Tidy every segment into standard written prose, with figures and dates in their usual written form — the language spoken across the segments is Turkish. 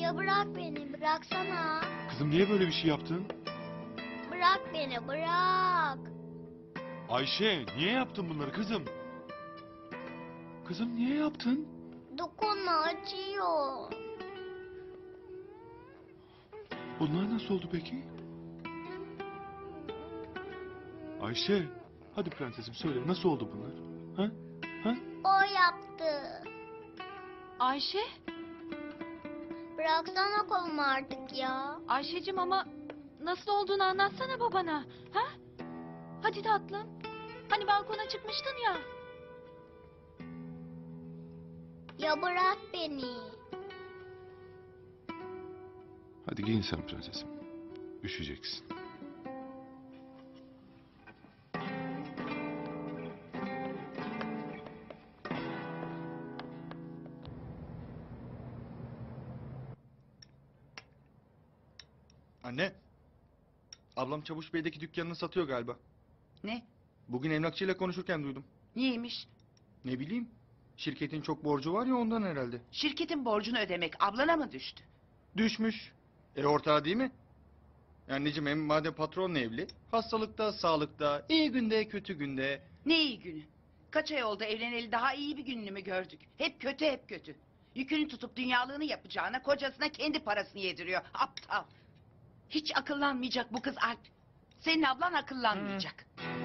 Ya bırak beni, bıraksana. Kızım niye böyle bir şey yaptın? Bırak beni, bırak. Ayşe niye yaptın bunları kızım? Kızım niye yaptın? Dokunma, acıyor. Bunlar nasıl oldu peki? Ayşe hadi prensesim söyle nasıl oldu bunlar? Ha? Ha? O yaptı. Ayşe? Bıraksana kolumu artık ya. Ayşe'cim ama nasıl olduğunu anlatsana babana. Ha? Hadi tatlım. Hani balkona çıkmıştın ya. Ya bırak beni. Hadi giyin sen prensesim. Üşüyeceksin. Anne. Ablam Çavuş Bey'deki dükkanını satıyor galiba. Ne? Bugün emlakçıyla konuşurken duydum. Niyeymiş? Ne bileyim. Şirketin çok borcu var ya ondan herhalde. Şirketin borcunu ödemek ablana mı düştü? Düşmüş. Ortağı değil mi? Anneciğim hem madem patronla evli. Hastalıkta, sağlıkta, iyi günde, kötü günde. Ne iyi günü. Kaç ay oldu evleneli daha iyi bir gününü mü gördük? Hep kötü hep kötü. Yükünü tutup dünyalığını yapacağına kocasına kendi parasını yediriyor. Aptal. Hiç akıllanmayacak bu kız Alp. Senin ablan akıllanmayacak.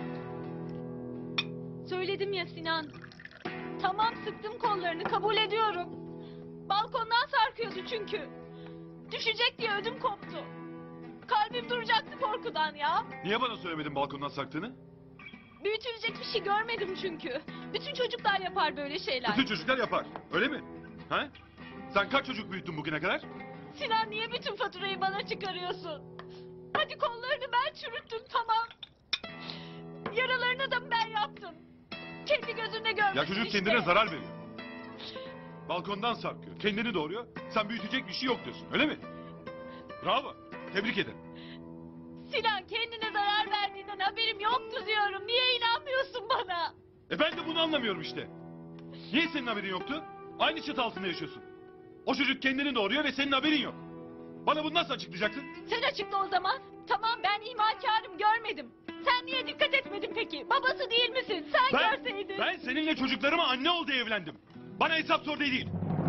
Söyledim ya Sinan. Tamam sıktım kollarını kabul ediyorum. Balkondan sarkıyordu çünkü. Düşecek diye ödüm koptu. Kalbim duracaktı korkudan ya. Niye bana söylemedin balkondan sarktığını? Büyütülecek bir şey görmedim çünkü. Bütün çocuklar yapar böyle şeyler. Bütün çocuklar yapar öyle mi? Ha? Sen kaç çocuk büyüttün bugüne kadar? Sinan niye bütün faturayı bana çıkarıyorsun? Hadi kollarını ben çürüttüm tamam. Yaralarını da ben yaptım. Kendi gözünde görmüşsün Ya çocuk işte. kendine zarar veriyor. Balkondan sarkıyor. Kendini doğuruyor. Sen büyütecek bir şey yok diyorsun. Öyle mi? Bravo. Tebrik ederim. Sinan kendine zarar verdiğinden haberim yoktu diyorum. Niye inanmıyorsun bana? Ben de bunu anlamıyorum işte. Niye senin haberin yoktu? Aynı çatı altında yaşıyorsun. O çocuk kendini doğuruyor ve senin haberin yok. Bana bunu nasıl açıklayacaksın? Sen açıkla o zaman. Tamam ben imakarım görmedim. Sen niye dikkat etmedin peki? Babası değil misin? Sen görseydin. Ben seninle çocuklarıma anne ol diye evlendim. Bana hesap sor diye değil.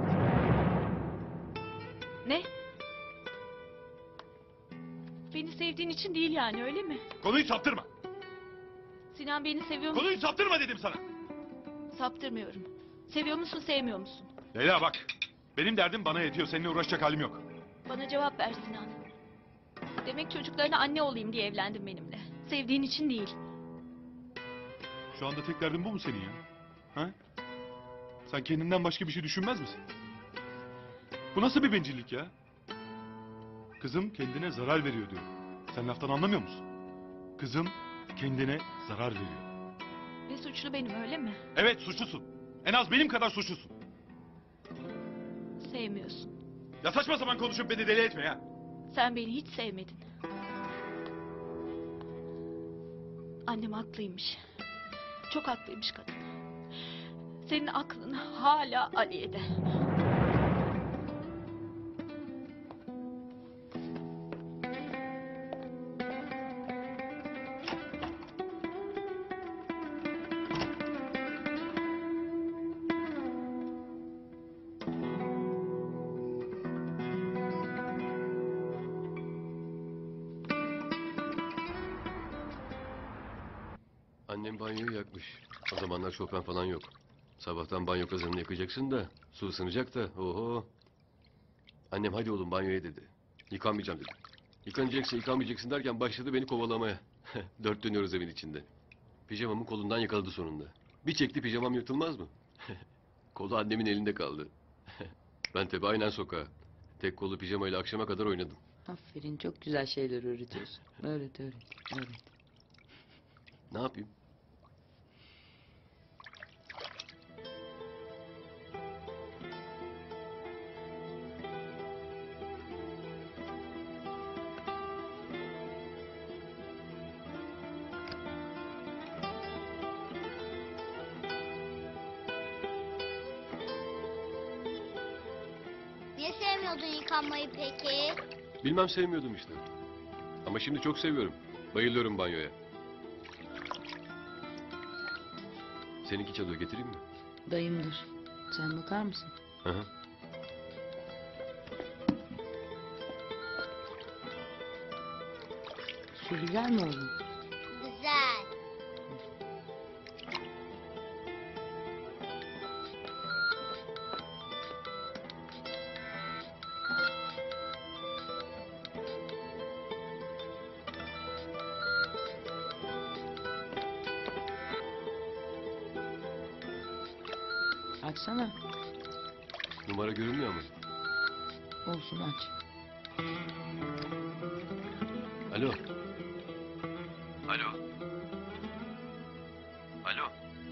Ne? Beni sevdiğin için değil yani öyle mi? Konuyu saptırma. Sinan beni seviyor musun? Konuyu saptırma dedim sana. Saptırmıyorum. Seviyor musun sevmiyor musun? Leyla bak. Benim derdim bana yetiyor. Seninle uğraşacak halim yok. Bana cevap ver Sinan. Demek çocuklarına anne olayım diye evlendin benimle. Sevdiğin için değil. Şu anda tek derdin bu mu senin ya? Ha? Sen kendinden başka bir şey düşünmez misin? Bu nasıl bir bencillik ya? Kızım kendine zarar veriyor diyor. Sen laftan anlamıyor musun? Kızım kendine zarar veriyor. Ve suçlu benim öyle mi? Evet suçlusun. En az benim kadar suçlusun. Sevmiyorsun. Ya saçma sapan konuşup beni deli etme ya. Sen beni hiç sevmedin. Annem haklıymış. Çok haklıymış kadın. Senin aklın hala Aliye'de. Annem banyoyu yakmış. O zamanlar şofben falan yok. Sabahtan banyo kazanını yakacaksın da su ısınacak da oho. Annem hadi oğlum banyoya dedi. Yıkanmayacağım dedim. Yıkanacaksa yıkanmayacaksın derken başladı beni kovalamaya. Dört dönüyoruz evin içinde. Pijamamı kolundan yakaladı sonunda. Bir çekti pijamam yırtılmaz mı? Kolu annemin elinde kaldı. Ben tabi aynen sokağa. Tek kolu pijamayla akşama kadar oynadım. Aferin çok güzel şeyler öğretiyorsun. Öğret öğret öğret. Ne yapayım? Niye sevmiyordun yıkanmayı peki? Bilmem sevmiyordum işte. Ama şimdi çok seviyorum. Bayılıyorum banyoya. Seninki çalıyor, getireyim mi? Dayımdır. Sen bakar mısın? Hı hı. Su güzel mi oğlum? Güzel. Açsana. Numara görünmüyor mu? Olsun aç. Alo. Alo. Alo.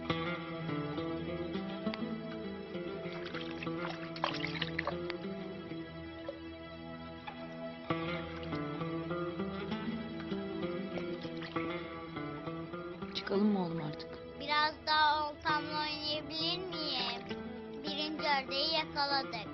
Çıkalım mı oğlum artık? Biraz daha oltamla oynayabilir miyim? Birinci ördeği yakaladık.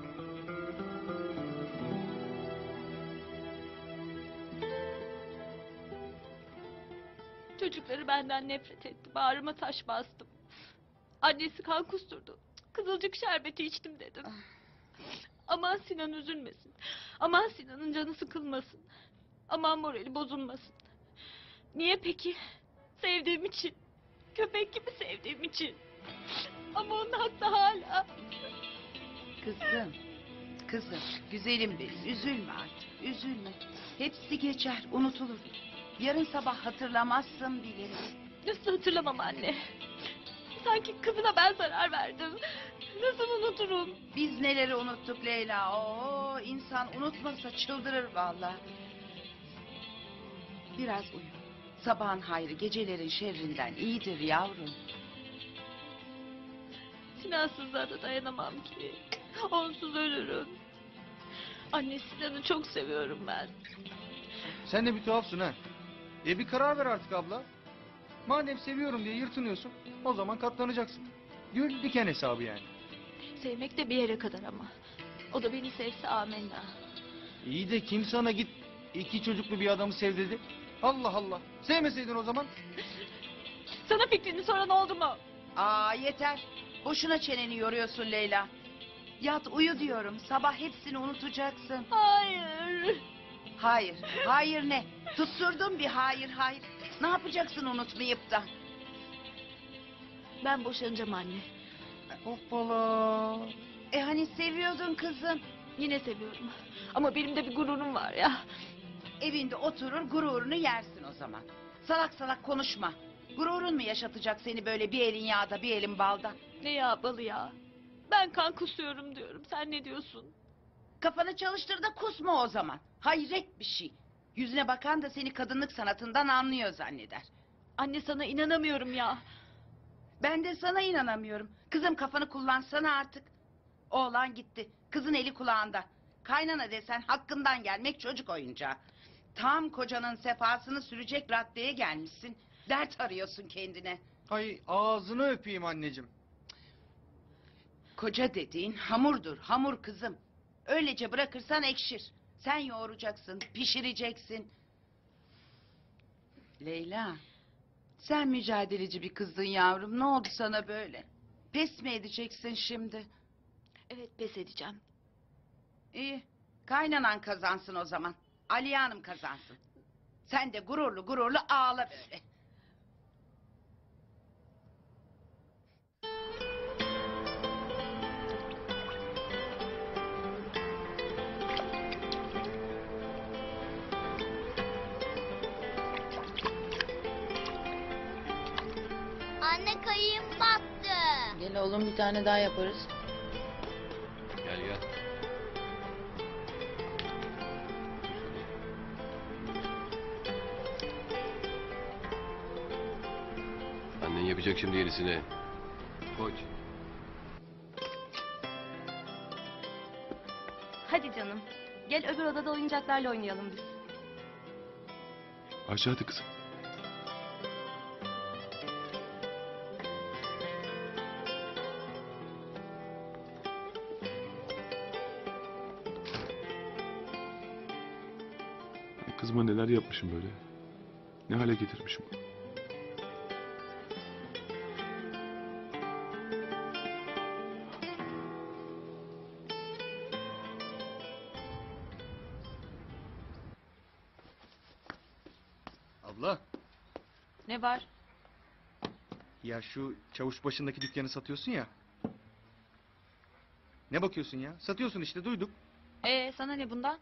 Çocukları benden nefret etti. Bağrıma taş bastım. Annesi kan kusturdu. Kızılcık şerbeti içtim dedim. Aman Sinan üzülmesin. Aman Sinan'ın canı sıkılmasın. Aman morali bozulmasın. Niye peki? Sevdiğim için. Köpek gibi sevdiğim için. Ama onun haklı hala. Kızım, kızım, güzelim benim. Üzülme artık, üzülme. Hepsi geçer, unutulur. Yarın sabah hatırlamazsın bile. Nasıl hatırlamam anne? Sanki kızına ben zarar verdim. Nasıl unuturum? Biz neleri unuttuk Leyla. Oo, insan unutmasa çıldırır vallahi. Biraz uyu. Sabahın hayrı gecelerin şerrinden iyidir yavrum. Sinansızlığa da dayanamam ki. Onsuz ölürüm. Anne Sinan'ı çok seviyorum ben. Sen de bir tuhafsın ha. Bir karar ver artık abla. Madem seviyorum diye yırtınıyorsun, o zaman katlanacaksın. Gül diken hesabı yani. Sevmek de bir yere kadar ama. O da beni sevse amenna. İyi de kim sana git 2 çocuklu bir adamı sev dedi? Allah Allah. Sevmeseydin o zaman. Sana fikrini soran oldu mu? Aa yeter. Boşuna çeneni yoruyorsun Leyla. Yat uyu diyorum. Sabah hepsini unutacaksın. Hayır. Hayır, hayır ne? Tutturdum bir hayır hayır. Ne yapacaksın unutmayıp da? Ben boşanacağım anne. Hoppala. Hani seviyordun kızım. Yine seviyorum. Ama benim de bir gururum var ya. Evinde oturur gururunu yersin o zaman. Salak salak konuşma. Gururun mu yaşatacak seni böyle bir elin yağda bir elin balda? Ne ya balı ya. Ben kan kusuyorum diyorum. Sen ne diyorsun? Kafanı çalıştır da kusma o zaman. Hayret bir şey. Yüzüne bakan da seni kadınlık sanatından anlıyor zanneder. Anne sana inanamıyorum ya. Ben de sana inanamıyorum. Kızım kafanı kullansana artık. Oğlan gitti. Kızın eli kulağında. Kaynana desen hakkından gelmek çocuk oyuncağı. Tam kocanın sefasını sürecek raddeye gelmişsin. Dert arıyorsun kendine. Ay ağzını öpeyim anneciğim. Koca dediğin hamurdur, hamur kızım. Öylece bırakırsan ekşir. Sen yoğuracaksın, pişireceksin. Leyla, sen mücadeleci bir kızdın yavrum. Ne oldu sana böyle? Pes mi edeceksin şimdi? Evet pes edeceğim. İyi, kaynanan kazansın o zaman. Aliye Hanım kazansın. Sen de gururlu gururlu ağla böyle. Anne kayığım battı. Gel oğlum bir tane daha yaparız. Gel gel. Annen yapacak şimdi yenisini. Koç. Hadi canım. Gel öbür odada oyuncaklarla oynayalım biz. Ayşe hadi kızım. Kızıma neler yapmışım böyle. Ne hale getirmişim. Abla, Ne var? ya şu çavuş başındaki dükkanı satıyorsun ya. Ne bakıyorsun ya? Satıyorsun işte, duyduk. Sana ne bundan?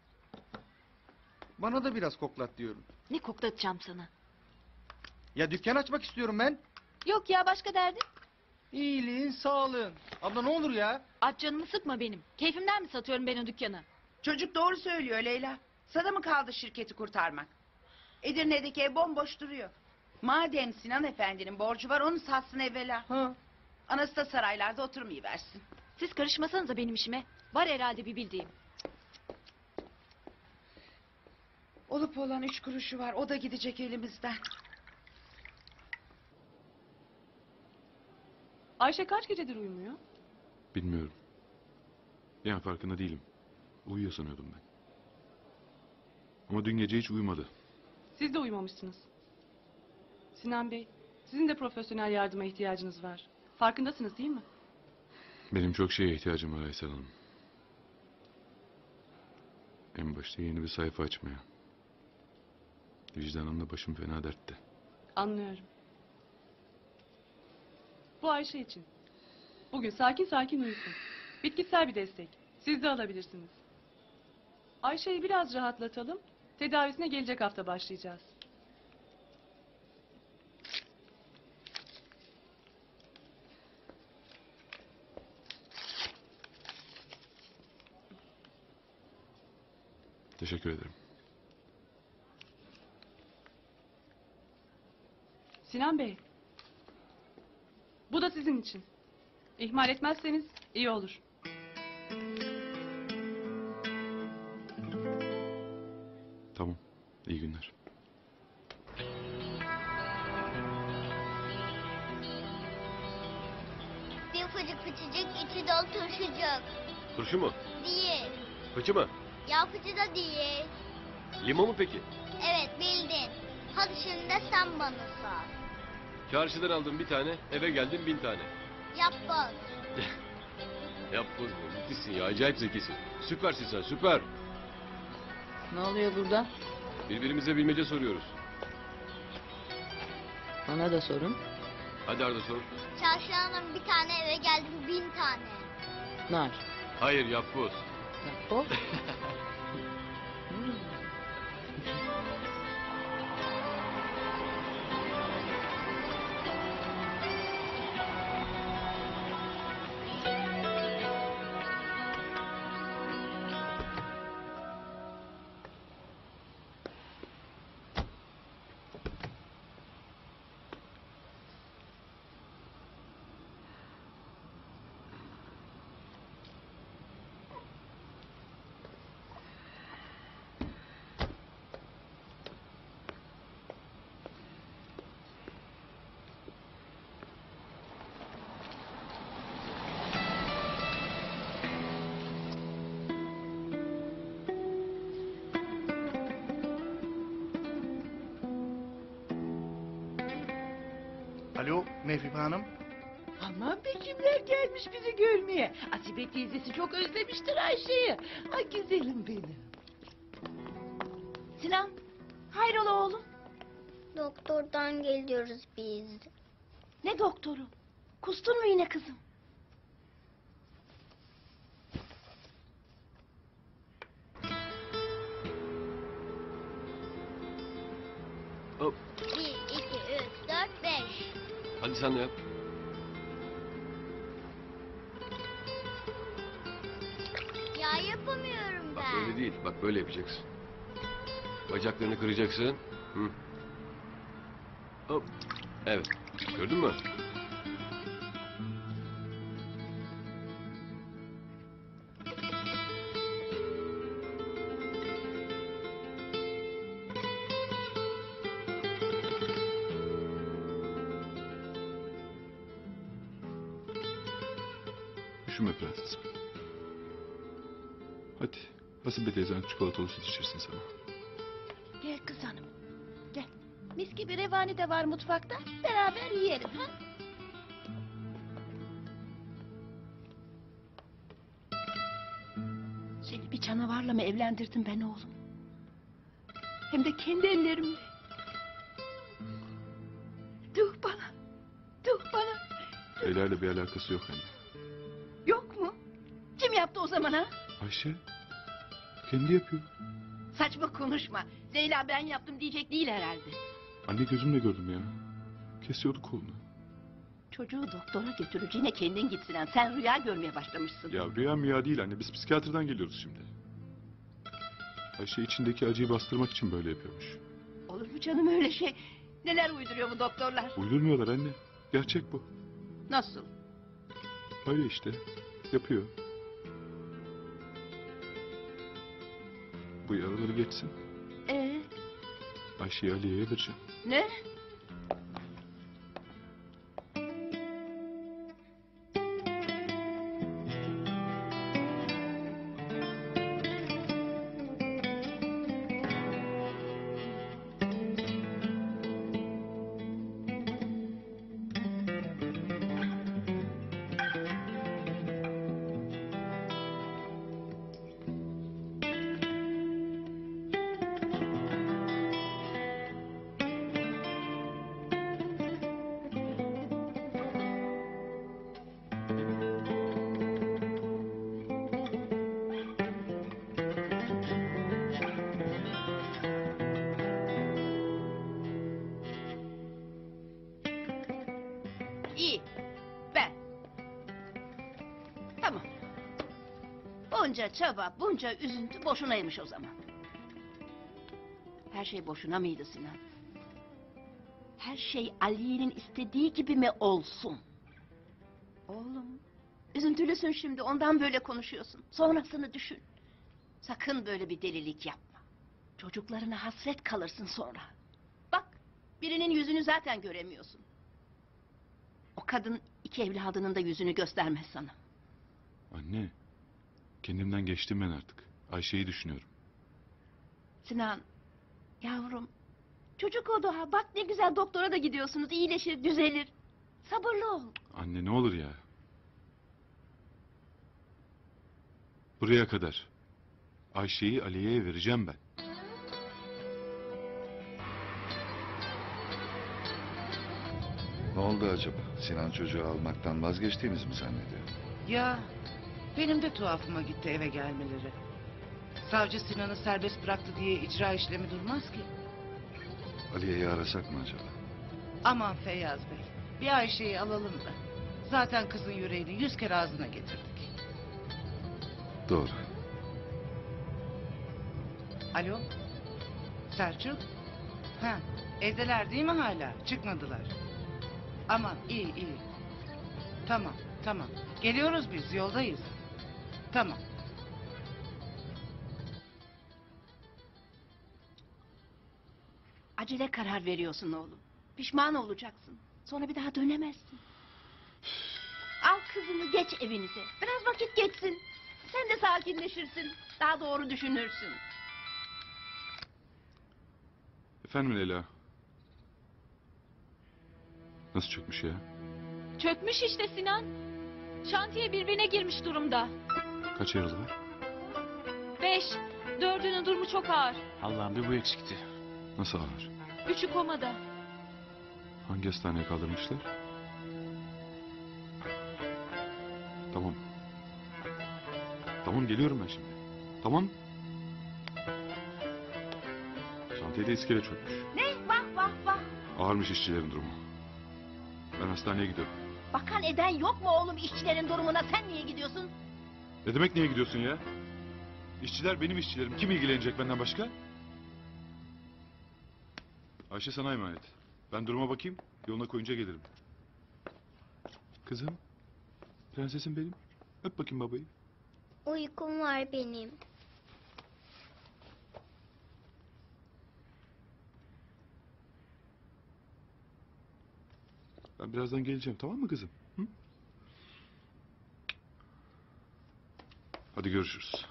Bana da biraz koklat diyorum. Ne koklatacağım sana? Ya dükkan açmak istiyorum ben. Yok ya, başka derdin? İyiliğin, sağlığın. Abla ne olur ya. Aç canımı sıkma benim. Keyfimden mi satıyorum ben o dükkanı? Çocuk doğru söylüyor Leyla. Sana mı kaldı şirketi kurtarmak? Edirne'deki ev bomboş duruyor. Madem Sinan Efendi'nin borcu var onu satsın evvela. Ha. Anası da saraylarda oturmayı versin. Siz karışmasanıza benim işime. Var herhalde bir bildiğim. Olup olan 3 kuruşu var, o da gidecek elimizden. Ayşe kaç gecedir uyumuyor? Bilmiyorum. Yani farkında değilim. Uyuyor sanıyordum ben. Ama dün gece hiç uyumadı. Siz de uyumamışsınız. Sinan Bey, sizin de profesyonel yardıma ihtiyacınız var. Farkındasınız değil mi? Benim çok şeye ihtiyacım var Aysel Hanım. En başta yeni bir sayfa açmaya. Vicdanımla başım fena dertte. Anlıyorum. Bu Ayşe için. Bugün sakin sakin uyusun. Bitkisel bir destek. Siz de alabilirsiniz. Ayşe'yi biraz rahatlatalım. Tedavisine gelecek hafta başlayacağız. Teşekkür ederim. Sinan Bey. Bu da sizin için. İhmal etmezseniz iyi olur. Tamam. İyi günler. Bir fıcık fıçıcık içi dolu turşucuk. Turşu mu? Değil. Fıçı mı? Ya fıçı da değil. Lima mı peki? Evet bildin. Hadi şimdi de sen bana sor. Çarşıdan aldım bir tane, eve geldim 1000 tane. Yap boz. Yap bu. Müthişsin ya, acayip zekisin. Süpersin sen, süper. Ne oluyor burada? Birbirimize bilmece soruyoruz. Bana da sorun. Hadi Arda sor. Çarşıdan bir tane eve geldim 1000 tane. Nar. Hayır, yapboz. Bak o. Alo Mehriban Hanım. Aman be kimler gelmiş bizi görmeye. Asibe teyzesi çok özlemiştir Ayşe'yi. Ay güzelim benim. Sinan, hayrola oğlum? Doktordan geliyoruz biz. Ne doktoru? Kustun mu yine kızım? Hop. 1, 2, 3, 4, 5. Hadi sen de yap. Ya yapamıyorum Bak ben. böyle değil, bak böyle yapacaksın. Bacaklarını kıracaksın. Hı. Hop. Evet. Gördün mü? Üşüme prensesim. Hadi. Hasibe teyzen çikolatalı süt içirsin sana. Mis gibi revani de var mutfakta. Beraber yiyelim ha? Seni bir canavarla mı evlendirdim ben oğlum? Hem de kendi ellerimle. Dur bana. Dur bana. Leyla ile bir alakası yok anne. Yok mu? Kim yaptı o zaman ha? Ayşe kendi yapıyor. Saçma konuşma. Leyla ben yaptım diyecek değil herhalde. Anne gözümle gördüm ya. Kesiyordu kolunu. Çocuğu doktora götüreceğine kendin gitsin. Ha. Sen rüya görmeye başlamışsın. Ya rüya müya değil anne. Biz psikiyatrdan geliyoruz şimdi. Ayşe içindeki acıyı bastırmak için böyle yapıyormuş. Olur mu canım öyle şey? Neler uyduruyor bu doktorlar? Uydurmuyorlar anne. Gerçek bu. Nasıl? Öyle işte. Yapıyor. Bu yaraları geçsin. Ayşe'yi Aliye'ye vereceğim. Ne? İyi. Ben. Tamam. Bunca çaba, bunca üzüntü boşunaymış o zaman. Her şey boşuna mıydı Sinan? Her şey Aliye'nin istediği gibi mi olsun? Oğlum, üzüntülüsün şimdi, ondan böyle konuşuyorsun. Sonrasını düşün. Sakın böyle bir delilik yapma. Çocuklarına hasret kalırsın sonra. Bak, birinin yüzünü zaten göremiyorsun. O kadın iki evladının da yüzünü göstermez sana. Anne. Kendimden geçtim ben artık. Ayşe'yi düşünüyorum. Sinan, yavrum. Çocuk o daha. Bak ne güzel doktora da gidiyorsunuz. İyileşir, düzelir. Sabırlı ol. Anne ne olur ya. Buraya kadar. Ayşe'yi Aliye'ye vereceğim ben. Ne oldu acaba? Sinan çocuğu almaktan vazgeçtiğimizi mi zannediyor? Ya benim de tuhafıma gitti eve gelmeleri. Savcı Sinan'ı serbest bıraktı diye icra işlemi durmaz ki. Aliye'yi arasak mı acaba? Aman Feyyaz Bey, bir Ayşe'yi alalım da. Zaten kızın yüreğini 100 kere ağzına getirdik. Doğru. Alo? Selçuk? Ha, evdeler değil mi hala? Çıkmadılar. Aman iyi iyi. Tamam tamam. Geliyoruz biz, yoldayız. Tamam. Acele karar veriyorsun oğlum. Pişman olacaksın. Sonra bir daha dönemezsin. Al kızını, geç evinize. Biraz vakit geçsin. Sen de sakinleşirsin. Daha doğru düşünürsün. Efendim Leyla. Nasıl çökmüş ya? Çökmüş işte Sinan. Şantiye birbirine girmiş durumda. Kaç yaralı var? 5. 4'ünün durumu çok ağır. Allah'ım bir bu eksikti. Nasıl ağır? 3'ü komada. Hangi hastaneye kaldırmışlar? Tamam. Tamam geliyorum ben şimdi. Tamam. Şantiyede iskele çökmüş. Ne? Vah vah vah. Ağırmış işçilerin durumu. Ben hastaneye gidiyorum. Bakan eden yok mu oğlum işçilerin durumuna? Sen niye gidiyorsun? Ne demek niye gidiyorsun ya? İşçiler benim işçilerim. Kim ilgilenecek benden başka? Ayşe sana emanet. Ben duruma bakayım. Yoluna koyunca gelirim. Kızım. Prensesim benim. Öp bakayım babayı. Uykum var benim. Ben birazdan geleceğim, tamam mı kızım? Hı? Hadi görüşürüz.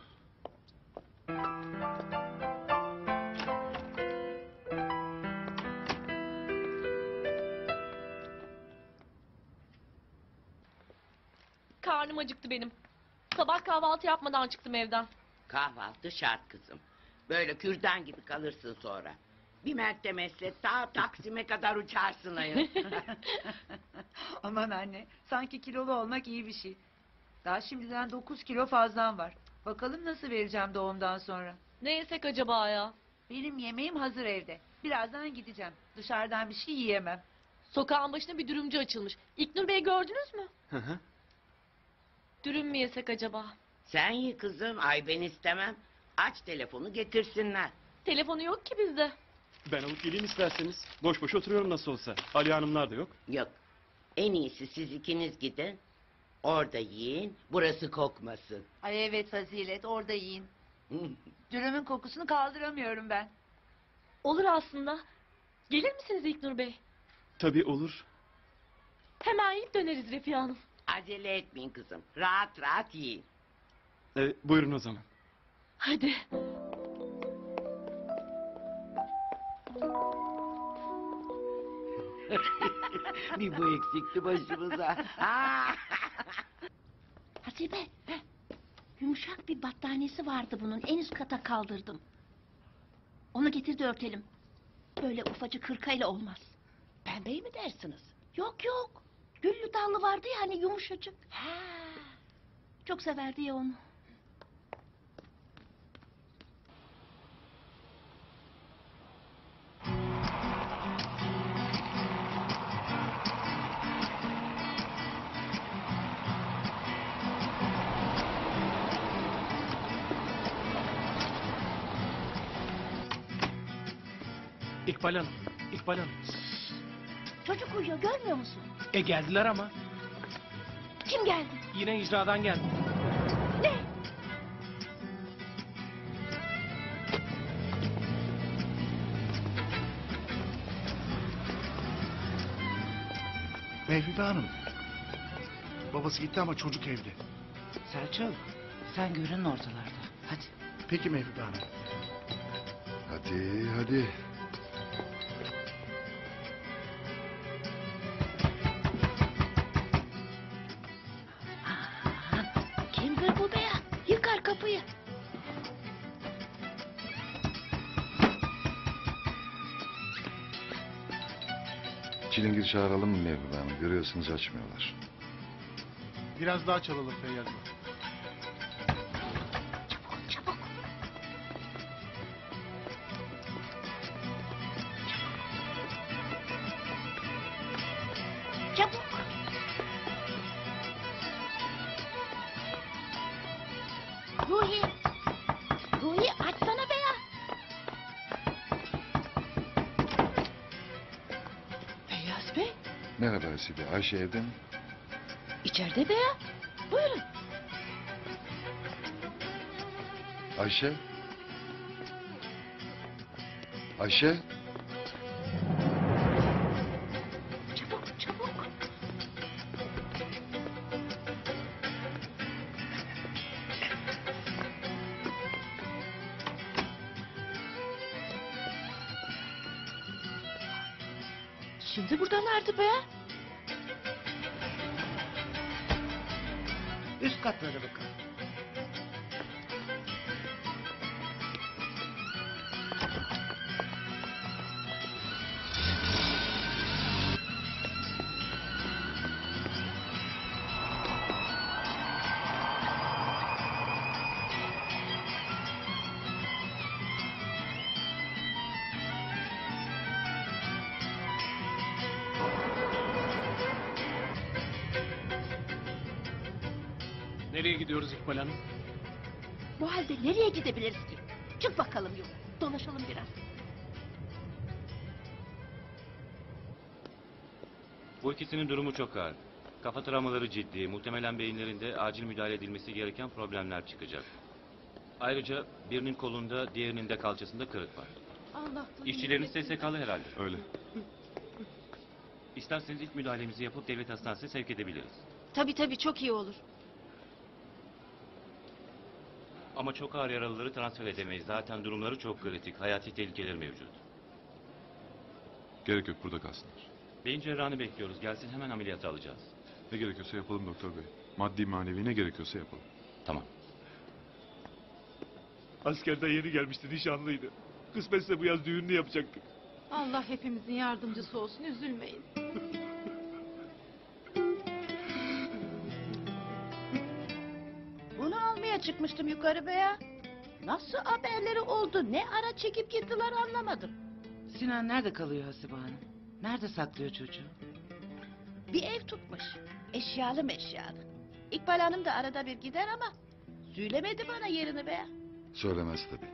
karnım acıktı benim. Sabah kahvaltı yapmadan çıktım evden. Kahvaltı şart kızım. Böyle kürdan gibi kalırsın sonra. Bir mertemesle ta Taksim'e kadar uçarsın ayol. Aman anne, sanki kilolu olmak iyi bir şey. Daha şimdiden 9 kilo fazlan var. Bakalım nasıl vereceğim doğumdan sonra. Ne yesek acaba ya? Benim yemeğim hazır evde. Birazdan gideceğim. Dışarıdan bir şey yiyemem. Sokağın başına bir dürümcü açılmış. İlknur Bey gördünüz mü? Hı hı. Dürüm mü yesek acaba? Sen ye kızım, ay ben istemem. Aç telefonu getirsinler. Telefonu yok ki bizde. Ben alıp geleyim isterseniz. Boş boş oturuyorum nasıl olsa. Ali Hanımlar da yok. Yok, en iyisi siz ikiniz gidin. Orada yiyin, burası kokmasın. Ay evet Fazilet, orada yiyin. Dürümün kokusunu kaldıramıyorum ben. Olur aslında. Gelir misiniz İlknur Bey? Tabii olur. Hemen yiyip döneriz Refiye Hanım. Acele etmeyin kızım, rahat rahat yiyin. Buyurun o zaman. Hadi. Bir bu eksikti başımıza. Aa! Hasibe, yumuşak bir battaniyesi vardı bunun. En üst kata kaldırdım. Onu getir de örtelim. Böyle ufacık hırkayla olmaz. Pembeyi mi dersiniz? Yok yok. Güllü dallı vardı ya hani yumuşacık. Ha. Çok severdi ya onu. İkbal Hanım, İkbal Hanım. Çocuk uyuyor görmüyor musun? Geldiler ama. Kim geldi? Yine icradan geldi. Ne? Mehribe Hanım. Babası gitti ama çocuk evde. Selçuk, sen görün ortalarda. Hadi. Peki Mehribe Hanım. Hadi hadi. Kimdir bu be ya? Yıkar kapıyı. Çilingir çağıralım mı Mehribe Hanım? Görüyorsunuz açmıyorlar. Biraz daha çalalım Feyyaz Bey. Çabuk çabuk. Çabuk. Ruhi. Ruhi açsana be ya. Feyyaz Bey, Merhaba Hasibe. Ayşe evde mi? İçeride be ya. Buyurun. Ayşe? Ayşe? Çabuk çabuk. Şimdi buradalardı be. üst katlara bakın. Nereye gidiyoruz İkbal Hanım? Bu halde nereye gidebiliriz ki? Çık bakalım yola. Dolaşalım biraz. Bu ikisinin durumu çok ağır. Kafa travmaları ciddi. Muhtemelen beyinlerinde acil müdahale edilmesi gereken problemler çıkacak. Ayrıca birinin kolunda, diğerinin de kalçasında kırık var. Allah. İşçileriniz SSK'lı herhalde. Öyle. İsterseniz ilk müdahalemizi yapıp devlet hastanesine sevk edebiliriz. Tabii çok iyi olur. Ama çok ağır yaralıları transfer edemeyiz. Zaten durumları çok kritik. Hayati tehlikeleri mevcut. Gerek yok, burada kalsınlar. Beyin cerrahını bekliyoruz. Gelsin hemen ameliyata alacağız. Ne gerekiyorsa yapalım doktor bey. Maddi manevi ne gerekiyorsa yapalım. Tamam. Askerden yeni gelmişti, nişanlıydı. Kısmetse bu yaz düğününü yapacaktık. Allah hepimizin yardımcısı olsun, üzülmeyin. Bunu almaya çıkmıştım yukarı be ya. Nasıl haberleri oldu? Ne ara çekip gittiler anlamadım. Sinan nerede kalıyor Hasibe Hanım? Nerede saklıyor çocuğu? Bir ev tutmuş. Eşyalı meşyalı. İkbal Hanım da arada bir gider ama söylemedi bana yerini be. Söylemez tabii.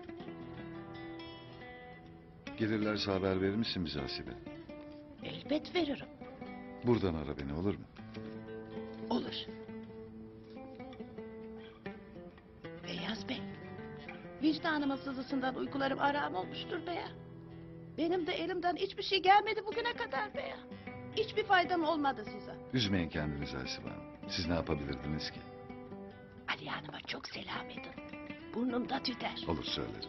Gelirlerse haber verir misin bize Hasibe? Elbet veririm. Buradan ara beni, olur mu? Olur. Beyaz Bey. Vicdanımın sızısından uykularım aram olmuştur be ya. Benim de elimden hiçbir şey gelmedi bugüne kadar be ya. Hiçbir faydam olmadı size. Üzmeyin kendinizi Hasibe Hanım. Siz ne yapabilirdiniz ki? Ali Hanım'a çok selam edin. Burnumda tüter. Olur, söylerim.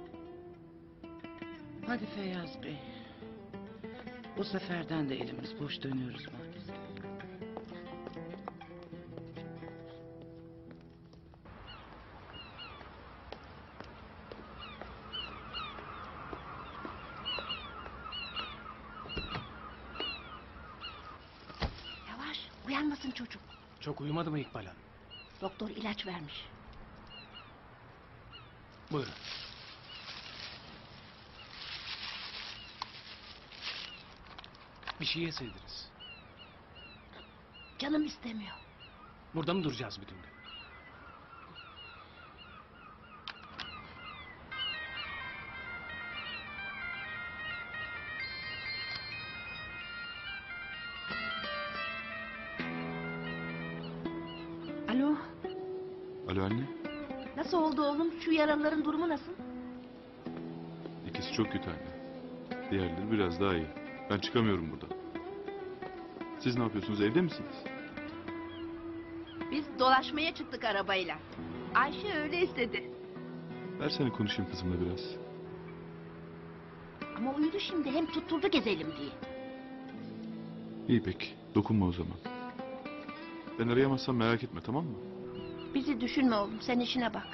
Hadi Feyyaz Bey. Bu seferden de elimiz boş dönüyoruz maalesef. Yavaş, uyanmasın çocuk. Çok uyumadı mı İkbal Hanım? Doktor ilaç vermiş. Buyurun. Bir şey yeseydiniz. Canım istemiyor. Burada mı duracağız bütün gün? Alo, Alo anne. nasıl oldu oğlum? Şu yaralıların durumu nasıl? İkisi çok kötü anne. Diğerleri biraz daha iyi. Ben çıkamıyorum buradan. Siz ne yapıyorsunuz? Evde misiniz? Biz dolaşmaya çıktık arabayla. Ayşe öyle istedi. Versene konuşayım kızımla biraz. Ama uyudu şimdi, hem tutturdu gezelim diye. İyi peki. Dokunma o zaman. Ben arayamazsam merak etme, tamam mı? Bizi düşünme oğlum, sen işine bak.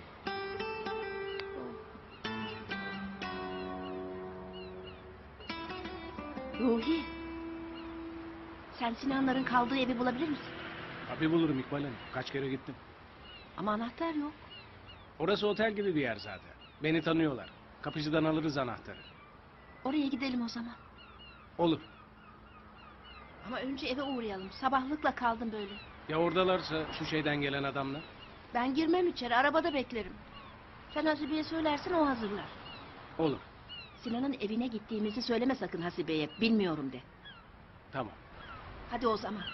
Ruhi. Sen Sinanların kaldığı evi bulabilir misin? Tabii bulurum İkbal Hanım. Kaç kere gittim. Ama anahtar yok. Orası otel gibi bir yer zaten. Beni tanıyorlar. Kapıcıdan alırız anahtarı. Oraya gidelim o zaman. Olur. Ama önce eve uğrayalım. Sabahlıkla kaldım böyle. Ya oradalarsa şu şeyden gelen adamlar? Ben girmem içeri, arabada beklerim. Sen Hasibe'ye söylersin, o hazırlar. Olur. Sinan'ın evine gittiğimizi söyleme sakın Hasibe'ye. Bilmiyorum de. Tamam. Hadi o zaman.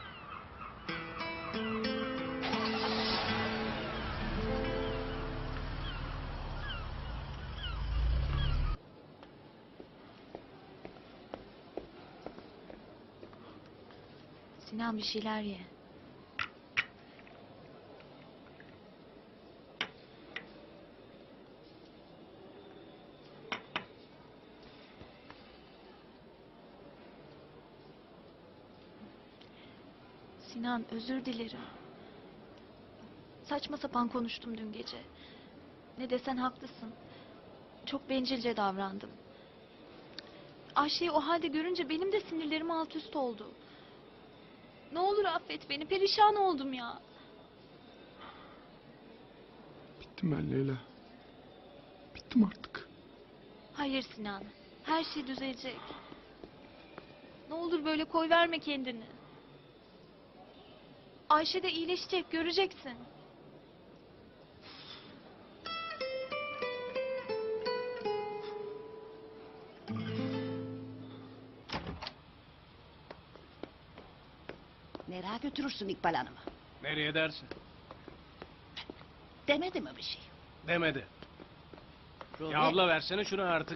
Sinan bir şeyler ye. Sinan özür dilerim. Saçma sapan konuştum dün gece. Ne desen haklısın. Çok bencilce davrandım. Ayşe'yi o halde görünce benim de sinirlerim alt üst oldu. Ne olur affet beni, perişan oldum ya. Bittim ben Leyla. Bittim artık. Hayır Sinan, her şey düzelecek. Ne olur böyle koyverme kendini. Ayşe de iyileşecek, göreceksin. Nereye götürürsün İkbal Hanım'ı? Nereye dersin? Demedi mi bir şey? Demedi. Ruhi, Ya abla versene şunu artık.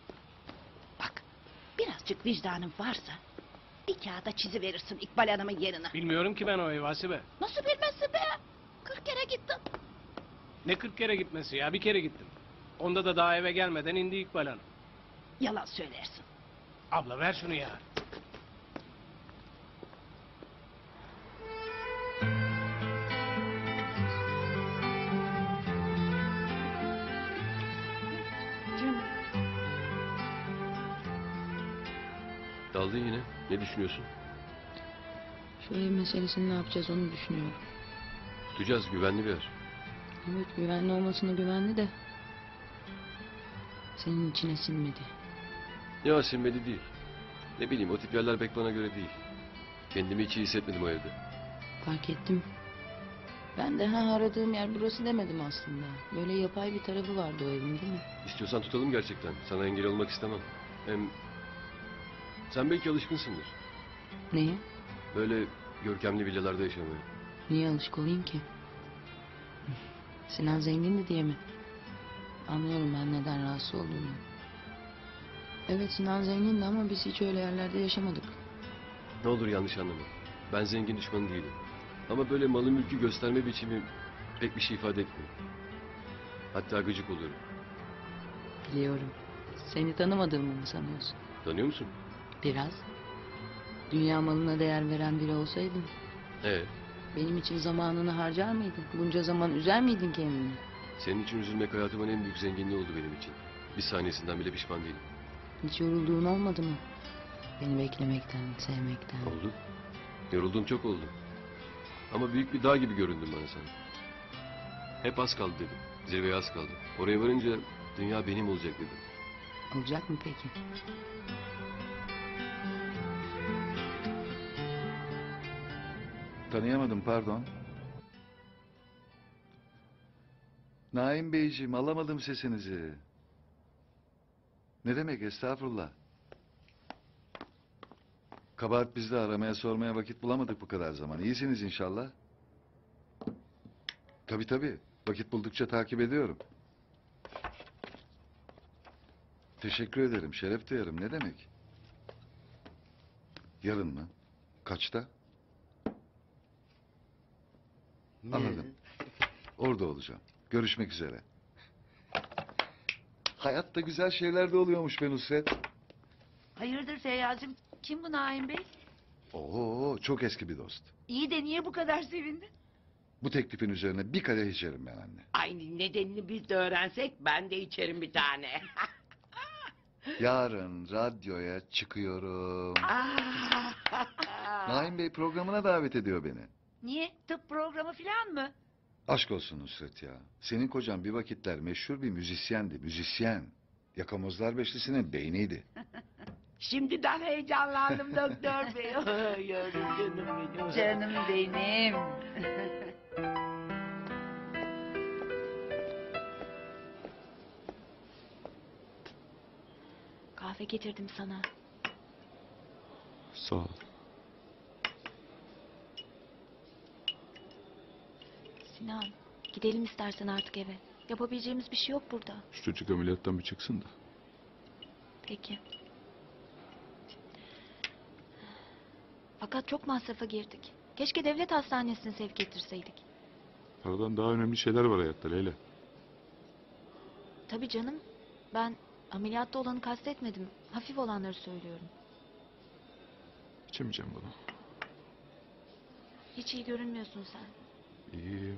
birazcık vicdanın varsa bir kağıda çiziverirsin İkbal Hanım'ın yerine. Bilmiyorum ki ben o evi Hasibe. Nasıl bilmezsin be? 40 kere gittim. Ne 40 kere gitmesi ya, bir kere gittim. Onda da daha eve gelmeden indi İkbal Hanım. Yalan söylersin. Abla ver şunu ya. Daldın yine. Ne düşünüyorsun? Şu ev meselesini ne yapacağız onu düşünüyorum. Tutacağız, güvenli bir yer. Evet, güvenli olmasına güvenli de... Senin içine sinmedi. Ya sinmedi değil. Ne bileyim, o tip yerler pek bana göre değil. Kendimi hiç iyi hissetmedim o evde. Fark ettim. Ben de aradığım yer burası demedim aslında. Böyle yapay bir tarafı vardı o evin, değil mi? İstiyorsan tutalım gerçekten. Sana engel olmak istemem. Hem sen belki alışkınsındır. Neye? Böyle görkemli villalarda yaşamaya. Niye alışık olayım ki? Sinan zengindi diye mi? Anlıyorum ben neden rahatsız olduğunu. Evet, Sinan zengindi ama biz hiç öyle yerlerde yaşamadık. Ne olur yanlış anlama. Ben zengin düşmanı değilim. Ama böyle malı mülkü gösterme biçimi pek bir şey ifade etmiyor. Hatta gıcık oluyorum. Biliyorum. Seni tanımadığımı mı sanıyorsun? Tanıyor musun? Biraz. Dünya malına değer veren biri olsaydın... Ee, Benim için zamanını harcar mıydın? Bunca zaman üzer miydin kendini? senin için üzülmek hayatımın en büyük zenginliği oldu benim için. Bir saniyesinden bile pişman değilim. Hiç yorulduğun olmadı mı? Beni beklemekten, sevmekten. Oldu. Yorulduğum çok oldu. Ama büyük bir dağ gibi göründün bana sen. Hep az kaldı dedim. Zirveye az kaldı. Oraya varınca dünya benim olacak dedim. Olacak mı peki? Tanıyamadım, pardon. Naim Beyciğim, alamadım sesinizi. Ne demek, estağfurullah. Kabahat bizde, aramaya sormaya vakit bulamadık bu kadar zaman. İyisiniz inşallah. Tabii tabii, vakit buldukça takip ediyorum. Teşekkür ederim, şeref duyarım, ne demek? Yarın mı? Kaçta? Anladım. Orada olacağım. Görüşmek üzere. Hayatta güzel şeyler de oluyormuş be Nusret. Hayırdır Feyyaz'cığım? Kim bu Naim Bey? Oo, çok eski bir dost. İyi de niye bu kadar sevindin? Bu teklifin üzerine bir kadeh içerim ben anne. Aynı nedenini biz de öğrensek ben de içerim bir tane. Yarın radyoya çıkıyorum. Naim Bey programına davet ediyor beni. Niye? Tıp programı falan mı? Aşk olsun Nusret ya. Senin kocan bir vakitler meşhur bir müzisyendi, müzisyen. Yakamozlar Beşlisi'nin beyniydi. Şimdiden heyecanlandım doktor bey. Yavrum canım benim. Canım benim. Kahve getirdim sana. Sağ ol. Sinan, gidelim istersen artık eve. Yapabileceğimiz bir şey yok burada. Şu çocuk ameliyattan bir çıksın da. Peki. Fakat çok masrafa girdik. Keşke devlet hastanesine sevk ettirseydik. Paradan daha önemli şeyler var hayatta Leyla. Tabii canım. Ben ameliyatta olanı kastetmedim. Hafif olanları söylüyorum. İçemeyeceğim bunu. Hiç iyi görünmüyorsun sen. İyiyim.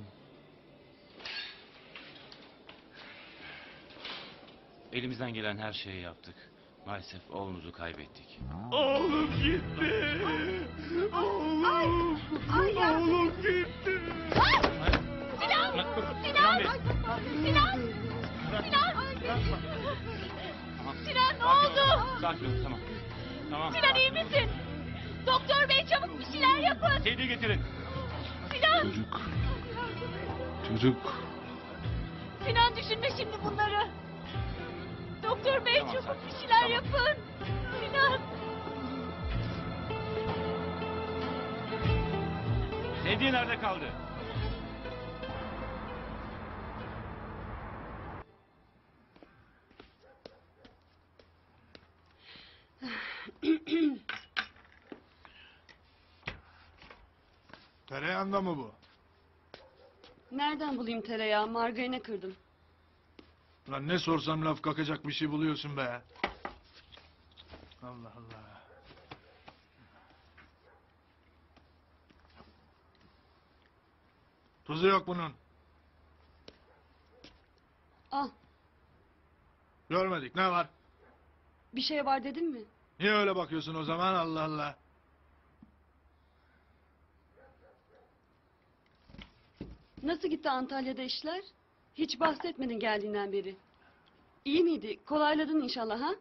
Elimizden gelen her şeyi yaptık. Maalesef oğlunuzu kaybettik. Oğlum gitti. Oğlum. Oğlum gitti. Sinan! Sinan! Sinan! Sinan ne oldu? Sakin ol, tamam. Tamam. Sinan iyi misin? Doktor bey çabuk bir şeyler yapın. Sedye getirin. Sinan! Çocuk. Sinan düşünme şimdi bunları. Doktor bey Tamam, çabuk sakin. bir şeyler Tamam. yapın. Sinan! Sedye nerede kaldı? Tereyağında mı bu? Nereden bulayım tereyağı? Margarine kırdım. Lan ne sorsam laf kakacak bir şey buluyorsun be. Allah Allah. Tuzu yok bunun. Al. Görmedik, ne var? Bir şey var dedim mi? Niye öyle bakıyorsun o zaman, Allah Allah? Nasıl gitti Antalya'da işler? Hiç bahsetmedin geldiğinden beri. İyi miydi? Kolayladın inşallah ha?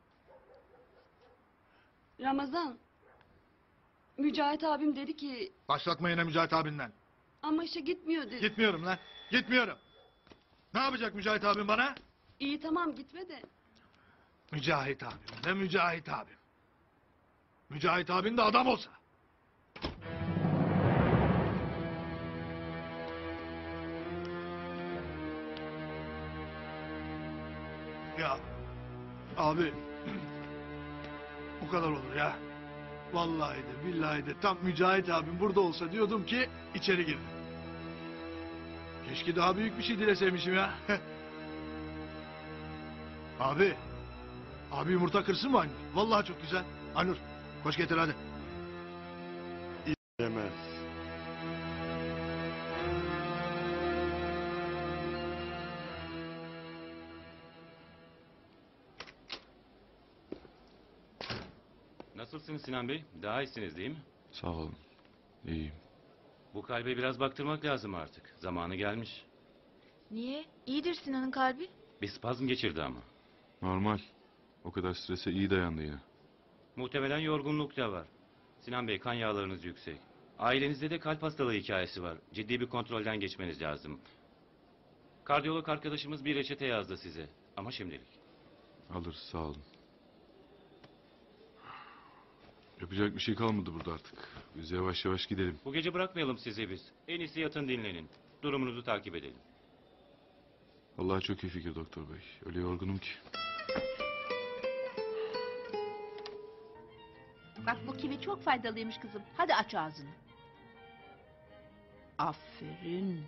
Ramazan. Mücahit abim dedi ki Başlatma yine Mücahit abinden. ama işe gitmiyor dedi. Gitmiyorum lan. Gitmiyorum. Ne yapacak Mücahit abim bana? İyi tamam gitme de. Mücahit abim de Mücahit abim. Mücahit abin de adam olsa. Ya abi bu kadar olur ya. Vallahi de billahi de tam Mücahit abim burada olsa diyordum ki içeri girdi. Keşke daha büyük bir şey dileseymişim ya. Abi. Abi yumurta kırsın mı Aynur? Vallahi çok güzel. Aynur koş getir hadi. İstemez. Nasılsınız Sinan Bey? Daha iyisiniz değil mi? Sağ olun. İyiyim. Bu kalbe biraz baktırmak lazım artık. Zamanı gelmiş. Niye? İyidir Sinan'ın kalbi. Bir spazm geçirdi ama. Normal. O kadar strese iyi dayandı yine. Muhtemelen yorgunluk da var. Sinan Bey, kan yağlarınız yüksek. Ailenizde de kalp hastalığı hikayesi var. Ciddi bir kontrolden geçmeniz lazım. Kardiyolog arkadaşımız bir reçete yazdı size. Ama şimdilik. Alırız, sağ olun. Yapacak bir şey kalmadı burada artık. Biz yavaş yavaş gidelim. Bu gece bırakmayalım sizi biz. En iyisi yatın dinlenin. Durumunuzu takip edelim. Vallahi çok iyi fikir doktor bey. Öyle yorgunum ki. Bak bu kivi çok faydalıymış kızım. Hadi aç ağzını. Aferin.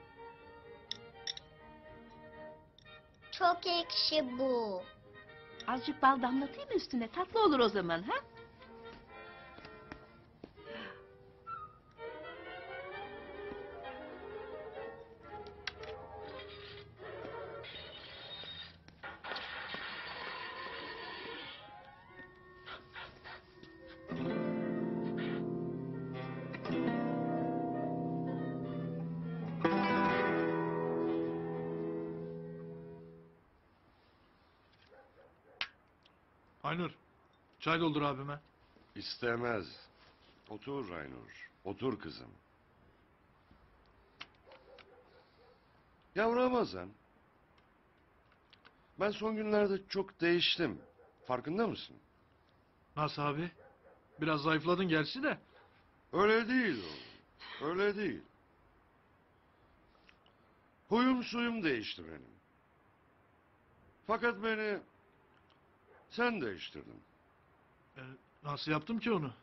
Çok ekşi bu. Azıcık bal damlatayım mı üstüne? Tatlı olur o zaman ha? Aynur çay doldur abime. İstemez. Otur Aynur. Otur kızım. Ya Ramazan. Ben son günlerde çok değiştim. Farkında mısın? Nasıl abi? Biraz zayıfladın gerçi de. Öyle değil oğlum. Öyle değil. Huyum suyum değişti benim. Fakat beni sen değiştirdin. Nasıl yaptım ki onu?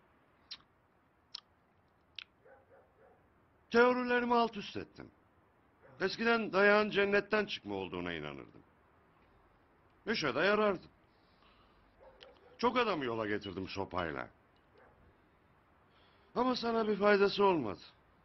Teorilerimi alt üst ettim. Eskiden dayağın cennetten çıkma olduğuna inanırdım. İşe de yarardı. Çok adamı yola getirdim sopayla. Ama sana bir faydası olmadı.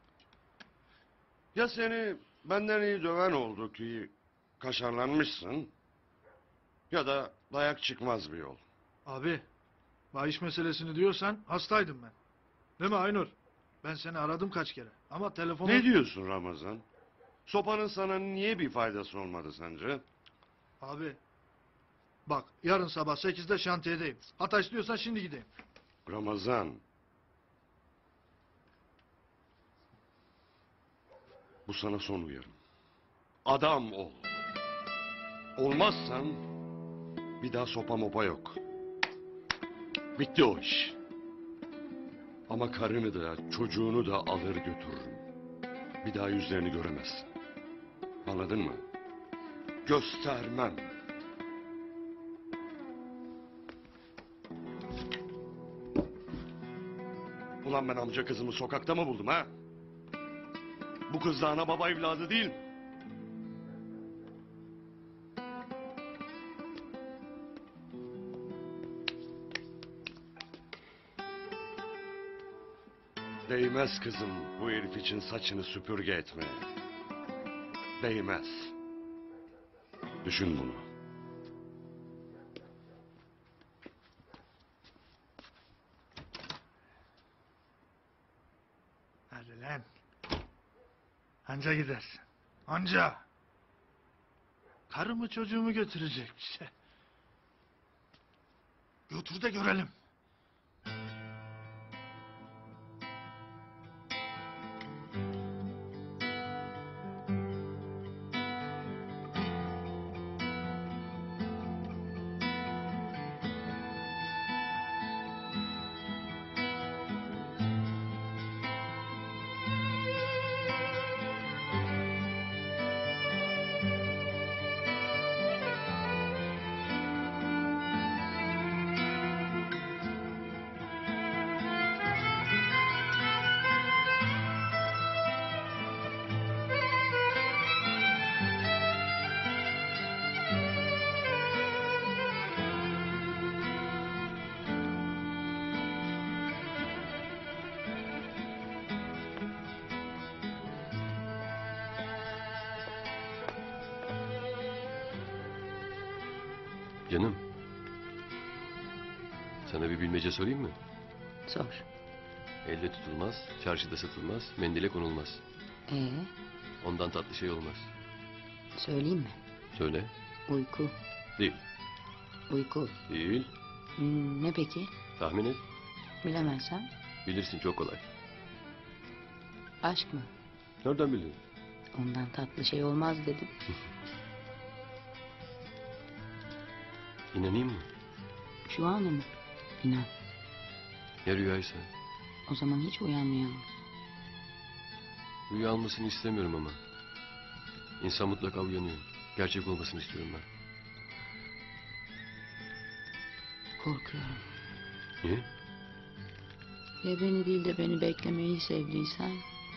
Ya seni benden iyi döven oldu ki kaşarlanmışsın... ...ya da dayak çıkmaz bir yol. Abi bahis meselesini diyorsan hastaydım ben. Değil mi Aynur? Ben seni aradım kaç kere. Ama telefonu... Ne diyorsun Ramazan? Sopanın sana niye bir faydası olmadı sence? Abi bak yarın sabah 8'de şantiyedeyim. Hata istiyorsan şimdi gideyim. Ramazan. Bu sana son uyarım. Adam ol. Olmazsan bir daha sopa mopa yok. Bitti o iş. Ama karını da çocuğunu da alır götürürüm. Bir daha yüzlerini göremezsin. Anladın mı? Göstermem. Ulan ben amca kızımı sokakta mı buldum ha? Bu kız da ana baba evladı değil mi? Değmez kızım bu herif için saçını süpürge etmeye. Değmez. Düşün bunu. Anca gidersin. Anca. Karımı çocuğumu götürecek işte. Götür de görelim. Canım. Sana bir bilmece sorayım mı? Sor. Elle tutulmaz, çarşıda satılmaz, mendile konulmaz. Ondan tatlı şey olmaz. Söyleyeyim mi? Söyle. Uyku. Değil. Uyku. Değil. Ne peki? Tahmin et. Bilemezsem? Bilirsin, çok kolay. Aşk mı? Nereden bildin? Ondan tatlı şey olmaz dedim. İnanayım mı? Şu anda mı? İnan. Ya rüyaysa? O zaman hiç uyanmayalım. Rüya almasını istemiyorum ama. İnsan mutlaka uyanıyor. Gerçek olmasını istiyorum ben. Korkuyorum. Niye? Ya beni değil de beni beklemeyi sevdiysen?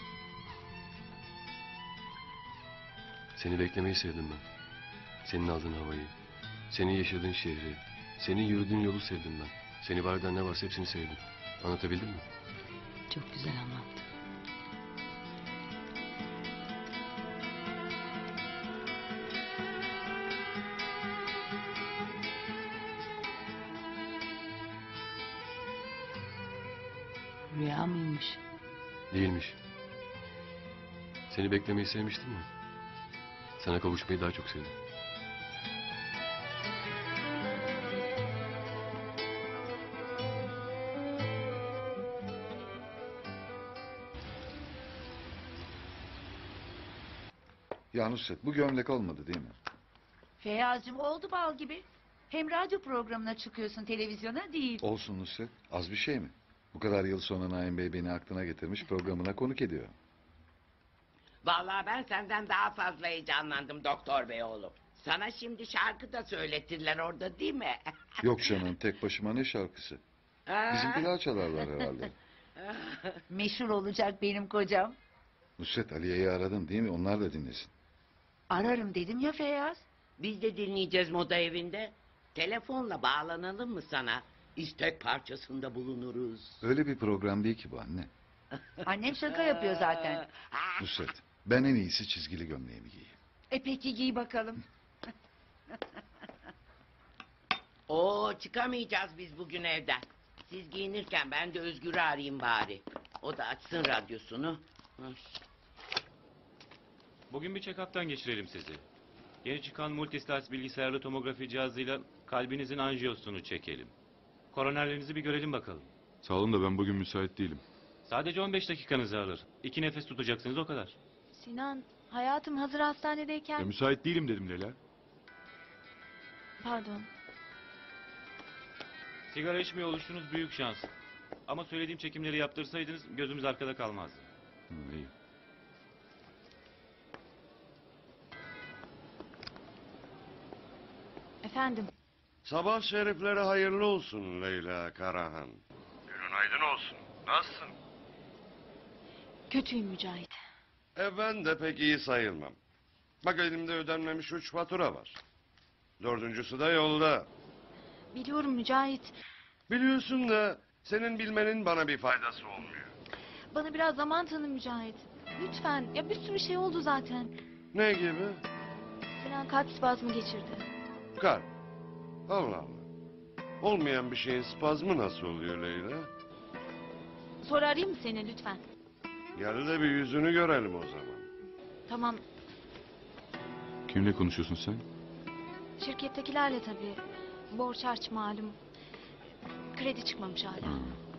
Seni beklemeyi sevdim ben. Senin aldığın havayı. Senin yaşadığın şehri. Senin yürüdüğün yolu sevdim ben. Seni var eden ne varsa hepsini sevdim. Anlatabildim mi? Çok güzel anlattın. Rüya mıymış? Değilmiş. Seni beklemeyi sevmiştim ya. Sana kavuşmayı daha çok sevdim. Ya Nusret, bu gömlek olmadı değil mi? Feyyaz'cığım oldu bal gibi. Hem radyo programına çıkıyorsun, televizyona değil. Olsun Nusret. Az bir şey mi? Bu kadar yıl sonra Naim Bey beni aklına getirmiş, programına konuk ediyor. Vallahi ben senden daha fazla heyecanlandım doktor bey oğlum. Sana şimdi şarkı da söyletirler orada değil mi? Yok canım, tek başıma ne şarkısı? Bizimkiler çalarlar herhalde. Meşhur olacak benim kocam. Nusret, Aliye'yi aradın değil mi? Onlar da dinlesin. Ararım dedim ya Feyyaz. Biz de dinleyeceğiz moda evinde. Telefonla bağlanalım mı sana? İstek parçasında bulunuruz. Öyle bir program değil ki bu anne. Annem şaka yapıyor zaten. Nusret, ben en iyisi çizgili gömleğimi giyeyim. Peki giy bakalım. Oo, çıkamayacağız biz bugün evden. Siz giyinirken ben de Özgür'ü arayayım bari. O da açsın radyosunu. Bugün bir check-up'tan geçirelim sizi. Yeni çıkan multistars bilgisayarlı tomografi cihazıyla kalbinizin anjiyosunu çekelim. Koronerlerinizi bir görelim bakalım. Sağ olun da ben bugün müsait değilim. Sadece 15 dakikanızı alır. 2 nefes tutacaksınız, o kadar. Sinan, hayatım hazır hastanedeyken... Ya müsait değilim dedim Leyla. Pardon. Sigara içmiyor oluşunuz büyük şans. Ama söylediğim çekimleri yaptırsaydınız gözümüz arkada kalmazdı. İyi. Efendim, Sabah şerifleri hayırlı olsun Leyla Karahan. Günün aydın olsun. Nasılsın? kötüyüm Mücahit. Ben de pek iyi sayılmam. Bak elimde ödenmemiş 3 fatura var. 4.'sü de yolda. Biliyorum Mücahit. Biliyorsun da senin bilmenin bana bir faydası olmuyor. Bana biraz zaman tanı Mücahit. Lütfen, ya bir sürü şey oldu zaten. Ne gibi? Sinan kalp spazmı geçirdi. Kalp. Allah Allah. Olmayan bir şeyin spazmı nasıl oluyor Leyla? Sonra arayayım mı seni lütfen? Gel de bir yüzünü görelim o zaman. Tamam. Kimle konuşuyorsun sen? Şirkettekilerle tabii. Borç harç malum. Kredi çıkmamış hala.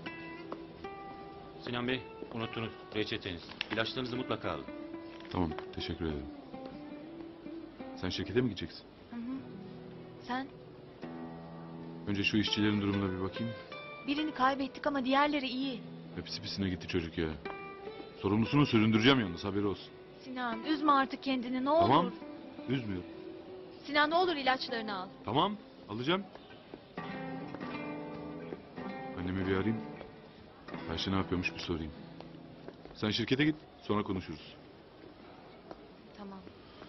Sinan Bey, unuttunuz reçeteniz. İlaçlarınızı mutlaka alın. Tamam, teşekkür ederim. Sen şirkete mi gideceksin? Hı hı. Sen? Önce şu işçilerin durumuna bir bakayım. Birini kaybettik ama diğerleri iyi. Hepsi pisine gitti çocuk ya. Sorumlusunu süründüreceğim yalnız, haberi olsun. Sinan üzme artık kendini ne olur. Tamam, üzmüyorum. Sinan ne olur ilaçlarını al. Tamam, alacağım. Annemi bir arayayım. Ayşe ne yapıyormuş bir sorayım. Sen şirkete git, sonra konuşuruz. Tamam.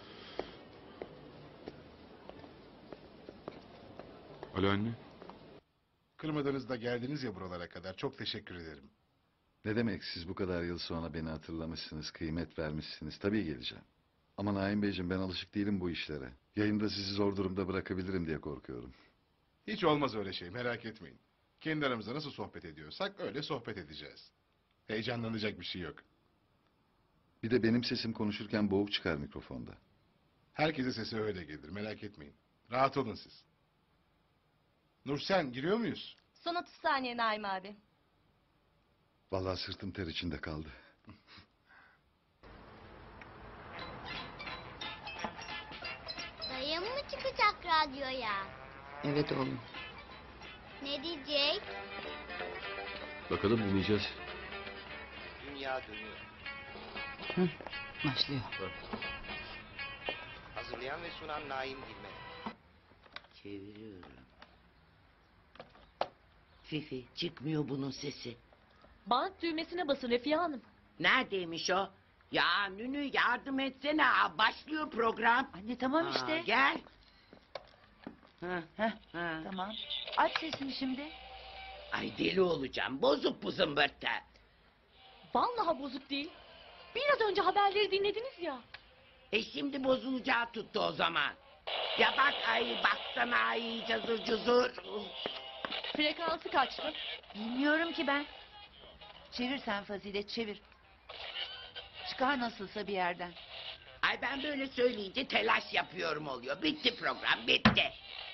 Alo anne. Kırmadınız da geldiniz ya buralara kadar. Çok teşekkür ederim. Ne demek, siz bu kadar yıl sonra beni hatırlamışsınız, kıymet vermişsiniz. Tabii geleceğim. Ama Naim Beyciğim, ben alışık değilim bu işlere. Yayında sizi zor durumda bırakabilirim diye korkuyorum. Hiç olmaz öyle şey, merak etmeyin. Kendi aramızda nasıl sohbet ediyorsak öyle sohbet edeceğiz. Heyecanlanacak bir şey yok. Bir de benim sesim konuşurken boğuk çıkar mikrofonda. Herkese sesi öyle gelir, merak etmeyin. Rahat olun siz. Nursen, giriyor muyuz? Son 30 saniye Naim abi. Vallahi sırtım ter içinde kaldı. Dayım mı çıkacak radyoya? Evet oğlum. Ne diyecek? Bakalım dinleyeceğiz. Dünya dönüyor. Hı, başlıyor. Hazırlayan ve sunan Naim Dilmen. Çeviriyorum. Fifi, çıkmıyor bunun sesi. Bant düğmesine basın Refiye Hanım. Neredeymiş o? Ya Nünü yardım etsene. Başlıyor program. Anne tamam işte. Gel. Tamam. Aç sesini şimdi. Ay deli olacağım. Bozuk bu zımbırtı. Vallahi bozuk değil. Biraz önce haberleri dinlediniz ya. Şimdi bozulacağı tuttu o zaman. Ya bak ay baksana ay cazır cuzur. Frekansı kaçtı. Bilmiyorum ki ben. Çevir sen Fazilet çevir. Çıkar nasılsa bir yerden. Ay ben böyle söyleyince telaş yapıyorum oluyor. Bitti program bitti.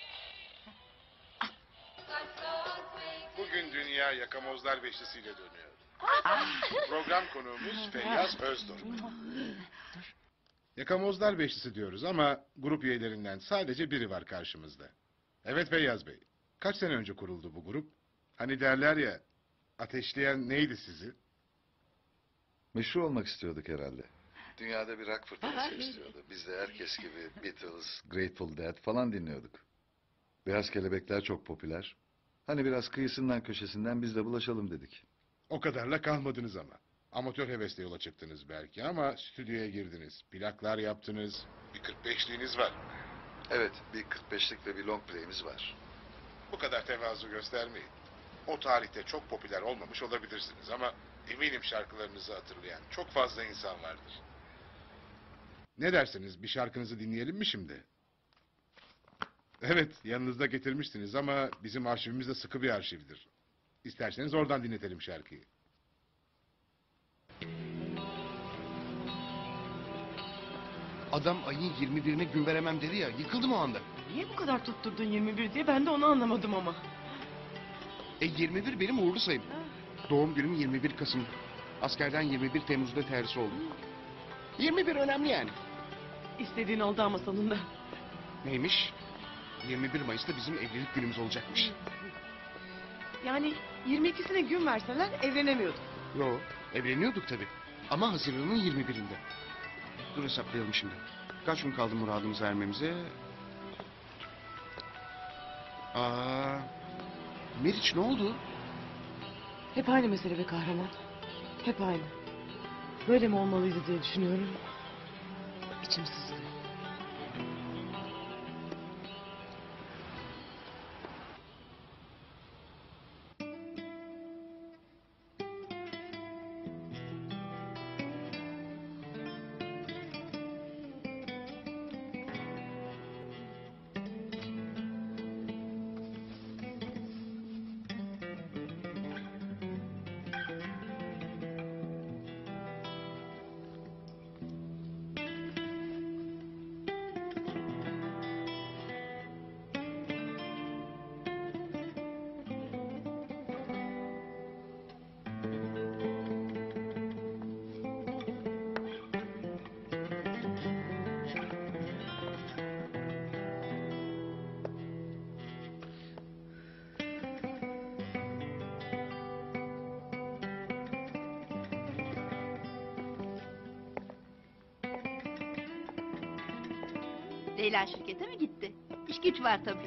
Bugün dünya Yakamozlar Beşlisi'yle dönüyor. Program konuğumuz Feyyaz Özdoruk. Yakamozlar Beşlisi diyoruz ama grup üyelerinden sadece biri var karşımızda. Evet Feyyaz Bey. Kaç sene önce kuruldu bu grup? Hani derler ya, ateşleyen neydi sizi? Meşhur olmak istiyorduk herhalde. Dünyada bir rock fırtınası istiyordu. Biz de herkes gibi Beatles, Grateful Dead falan dinliyorduk. Beyaz Kelebekler çok popüler. Hani biraz kıyısından köşesinden biz de bulaşalım dedik. O kadarla kalmadınız ama. Amatör hevesle yola çıktınız belki ama stüdyoya girdiniz. Plaklar yaptınız. Bir 45'liğiniz var. Evet, bir 45'lik ve bir long play'imiz var. Bu kadar tevazu göstermeyin. O tarihte çok popüler olmamış olabilirsiniz ama eminim şarkılarınızı hatırlayan çok fazla insan vardır. Ne dersiniz, bir şarkınızı dinleyelim mi şimdi? Evet, yanınızda getirmiştiniz ama bizim arşivimiz de sıkı bir arşivdir. İsterseniz oradan dinletelim şarkıyı. Adam ayın 21'ine gün veremem dedi ya, yıkıldım o anda. Niye bu kadar tutturdun 21 diye ben de onu anlamadım ama. 21 benim uğurlu sayım. Doğum günüm 21 Kasım. Askerden 21 Temmuz'da tersi oldum. 21 önemli yani. İstediğin oldu ama sonunda. Neymiş? 21 Mayıs'ta bizim evlilik günümüz olacakmış. Yani 22'sine gün verseler evlenemiyorduk. Yo, evleniyorduk tabii. Ama hazırlığının 21'inde. Dur hesaplayalım şimdi. Kaç gün kaldı muradımızı ermemize? Meriç ne oldu? Hep aynı mesele be kahraman. Hep aynı. Böyle mi olmalıydı diye düşünüyorum. İçim sızlıyor. Leyla şirkete mi gitti? İş güç var tabii.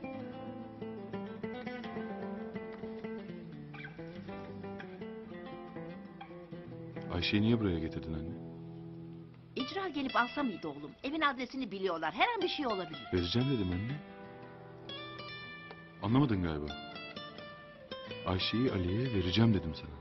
Ayşe'yi niye buraya getirdin anne? İcra gelip alsa mıydı oğlum? Evin adresini biliyorlar. Her an bir şey olabilir. Vereceğim dedim anne. Anlamadın galiba. Ayşe'yi Ali'ye vereceğim dedim sana.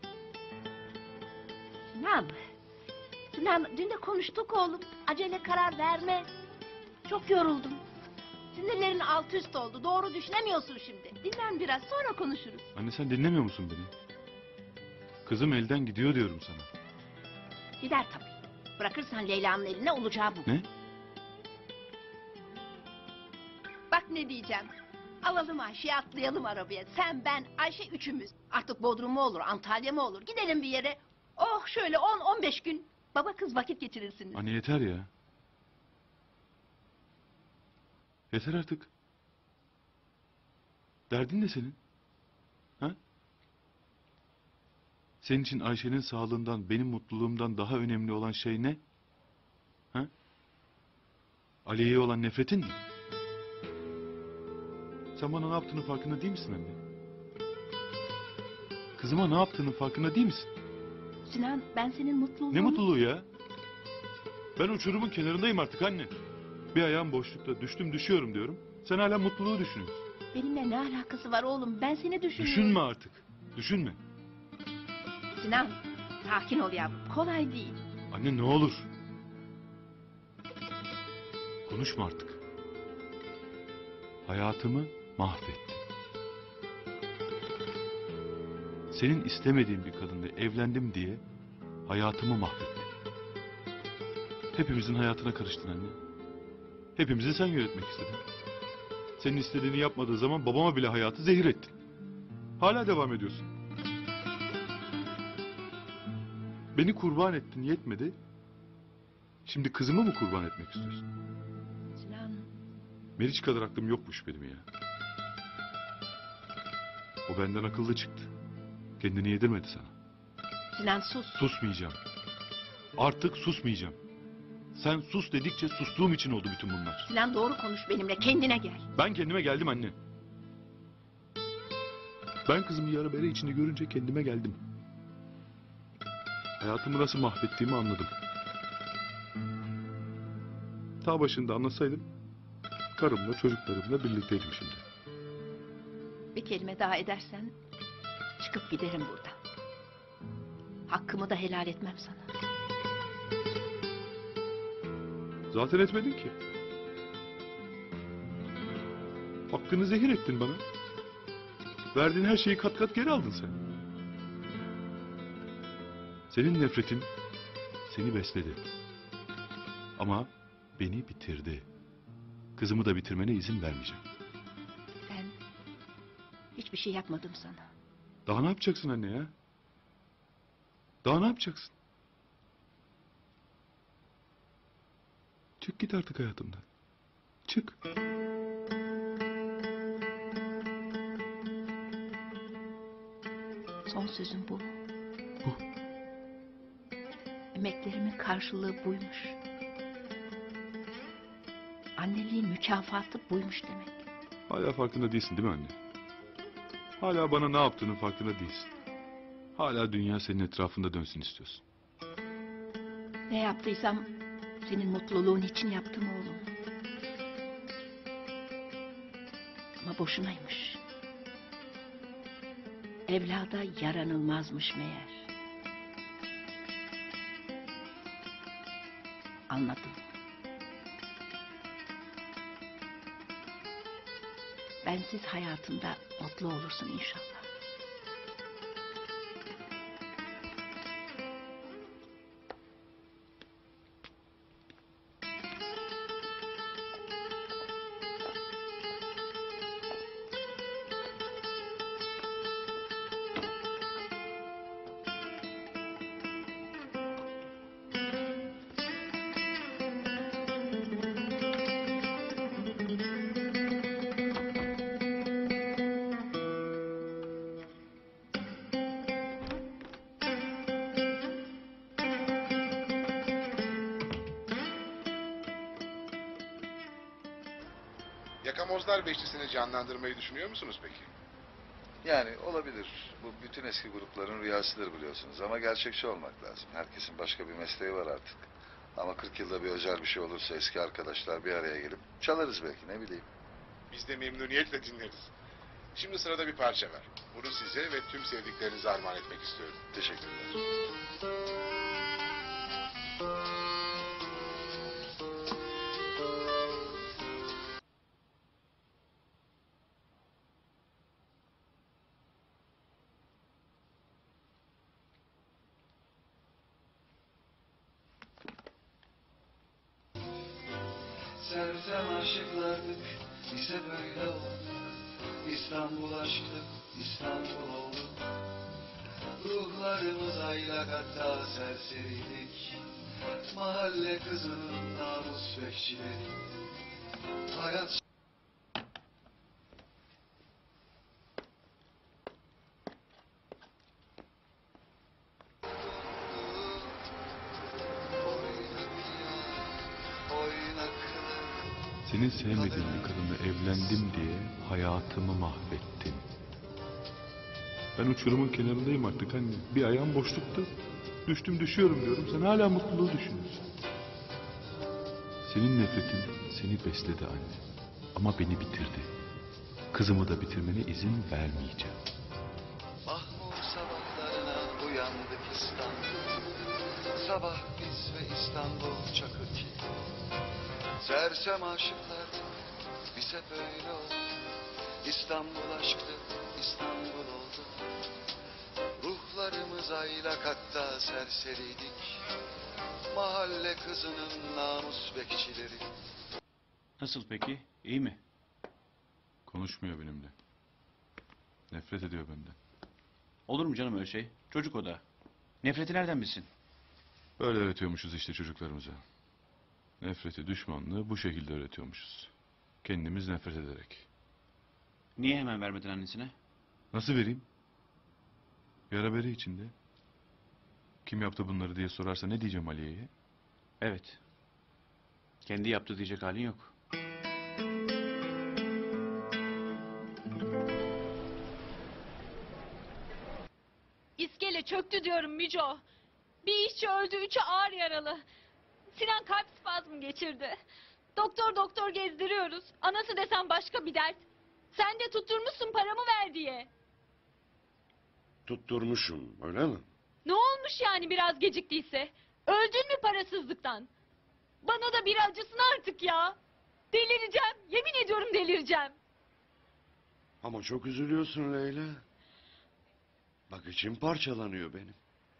Sinan. Sinan dün de konuştuk oğlum. Acele karar verme. Çok yoruldum. Sinirlerin alt üst oldu. Doğru düşünemiyorsun şimdi. Dinlen biraz sonra konuşuruz. Anne sen dinlemiyor musun beni? Kızım elden gidiyor diyorum sana. Gider tabii. Bırakırsan Leyla'nın eline olacağı bu. Ne? Bak ne diyeceğim. Alalım Ayşe'yi atlayalım arabaya. Sen, ben, Ayşe üçümüz. Artık Bodrum mu olur, Antalya mı olur? Gidelim bir yere. Oh şöyle 10-15 gün. Baba kız vakit geçirirsiniz. Anne yeter ya. Yeter artık. Derdin ne senin? Ha? Senin için Ayşe'nin sağlığından, benim mutluluğumdan daha önemli olan şey ne? Ha? Aliye'ye olan nefretin mi? Sen bana ne yaptığının farkında değil misin anne? Kızıma ne yaptığının farkında değil misin? Sinan ben senin mutluluğunu... Ne mutluluğu ya? Ben uçurumun kenarındayım artık anne. Bir ayağım boşlukta, düştüm düşüyorum diyorum. Sen hala mutluluğu düşünüyorsun. Benimle ne alakası var oğlum? Ben seni düşünüyorum. Düşünme artık. Düşünme. Sinan sakin ol yavrum. Kolay değil. Anne ne olur. Konuşma artık. Hayatımı mahvettin. Senin istemediğin bir kadınla evlendim diye hayatımı mahvettin. Hepimizin hayatına karıştın anne. Hepimizi sen yönetmek istedin. Senin istediğini yapmadığı zaman babama bile hayatı zehir ettin. Hala devam ediyorsun. Beni kurban ettin yetmedi. Şimdi kızımı mı kurban etmek istiyorsun? Sinan. Meriç kadar aklım yokmuş benim ya. O benden akıllı çıktı. Kendini yedirmedi sana. Sinan sus. Susmayacağım. Artık susmayacağım. Sen sus dedikçe sustuğum için oldu bütün bunlar. Sinan doğru konuş benimle. Kendine gel. Ben kendime geldim anne. Ben kızımı yara bere içinde görünce kendime geldim. Hayatımı nasıl mahvettiğimi anladım. Ta başında anlasaydım karımla çocuklarımla birlikteydim şimdi. Bir kelime daha edersen çıkıp giderim buradan. Hakkımı da helal etmem sana. Zaten etmedin ki. Hakkını zehir ettin bana. Verdiğin her şeyi kat kat geri aldın sen. Senin nefretin seni besledi. Ama beni bitirdi. Kızımı da bitirmene izin vermeyeceğim. Ben hiçbir şey yapmadım sana. Daha ne yapacaksın anne ya? Daha ne yapacaksın? Çık git artık hayatımdan. Çık. Son sözüm bu. Bu. Emeklerimin karşılığı buymuş. Anneliğin mükafatı buymuş demek. Hala farkında değilsin değil mi anne? Hala bana ne yaptığının farkında değilsin. Hala dünya senin etrafında dönsün istiyorsun. Ne yaptıysam senin mutluluğun için yaptım oğlum. Ama boşunaymış. Evlada yaranılmazmış meğer. Anladım. Bensiz hayatında mutlu olursun inşallah. Yakamozlar Beşlisi'ni canlandırmayı düşünüyor musunuz peki? Yani olabilir. Bu bütün eski grupların rüyasıdır biliyorsunuz. Ama gerçekçi olmak lazım. Herkesin başka bir mesleği var artık. Ama 40 yılda bir özel bir şey olursa eski arkadaşlar bir araya gelip çalarız belki, ne bileyim. Biz de memnuniyetle dinleriz. Şimdi sırada bir parça var. Bunu size ve tüm sevdiklerinize armağan etmek istiyorum. Teşekkürler. Sersem aşıklardık, ise böyle oldu. İstanbul aşktık, İstanbul oldu. Ruhlarımız aylak hatta serseriydik. Mahalle kızının namus bekçileri. Hayat Senin sevmediğin bir kadınla evlendim diye hayatımı mahvettin. Ben uçurumun kenarındayım artık anne. Bir ayağım boşlukta. Düştüm düşüyorum diyorum. Sen hala mutluluğu düşünüyorsun. Senin nefretin seni besledi anne. Ama beni bitirdi. Kızımı da bitirmene izin vermeyeceğim. mahmur sabahlarına uyandık İstanbul. Sabah biz ve İstanbul Çakırki. Sersem aşıklardık, biz hep öyle oldu. İstanbul aşktı, İstanbul oldu. Ruhlarımız aylak hatta serseriydik. Mahalle kızının namus bekçileri. Nasıl peki? İyi mi? Konuşmuyor benimle. Nefret ediyor benden. Olur mu canım öyle şey? Çocuk o da. Nefreti nereden bilsin? Böyle öğretiyormuşuz işte çocuklarımıza. Nefreti, düşmanlığı bu şekilde öğretiyormuşuz. Kendimiz nefret ederek. Niye hemen vermedin annesine? Nasıl vereyim? Yara bere içinde. Kim yaptı bunları diye sorarsa ne diyeceğim Aliye'ye? Evet. Kendi yaptı diyecek halin yok. İskele çöktü diyorum Müco. Bir işçi öldü, 3'ü ağır yaralı. Sinan kalp spazmı geçirdi. Doktor gezdiriyoruz. Anası desem başka bir dert. Sen de tutturmuşsun paramı ver diye. Tutturmuşum, öyle mi? Ne olmuş yani biraz geciktiyse? Öldün mü parasızlıktan? Bana da bir acısın artık ya. Delireceğim. Yemin ediyorum delireceğim. Ama çok üzülüyorsun Leyla. Bak içim parçalanıyor benim.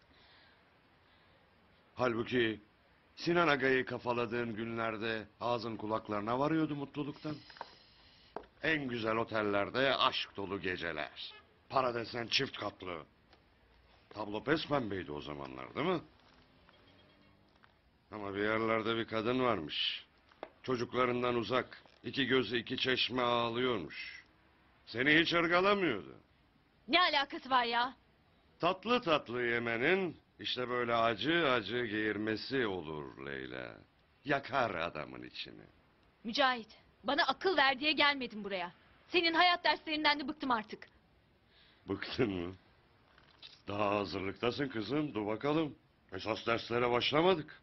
Halbuki Sinan Aga'yı kafaladığın günlerde ağzın kulaklarına varıyordu mutluluktan. En güzel otellerde aşk dolu geceler. Para desen çift katlı. Tablo pes pembeydi o zamanlar değil mi? Ama bir yerlerde bir kadın varmış. Çocuklarından uzak, iki gözü iki çeşme ağlıyormuş. Seni hiç ırgalamıyordu. Ne alakası var ya? Tatlı tatlı yemenin işte böyle acı acı geğirmesi olur Leyla. Yakar adamın içini. Mücahit, bana akıl ver diye gelmedim buraya. Senin hayat derslerinden de bıktım artık. Bıktın mı? Daha hazırlıktasın kızım. Dur bakalım. Esas derslere başlamadık.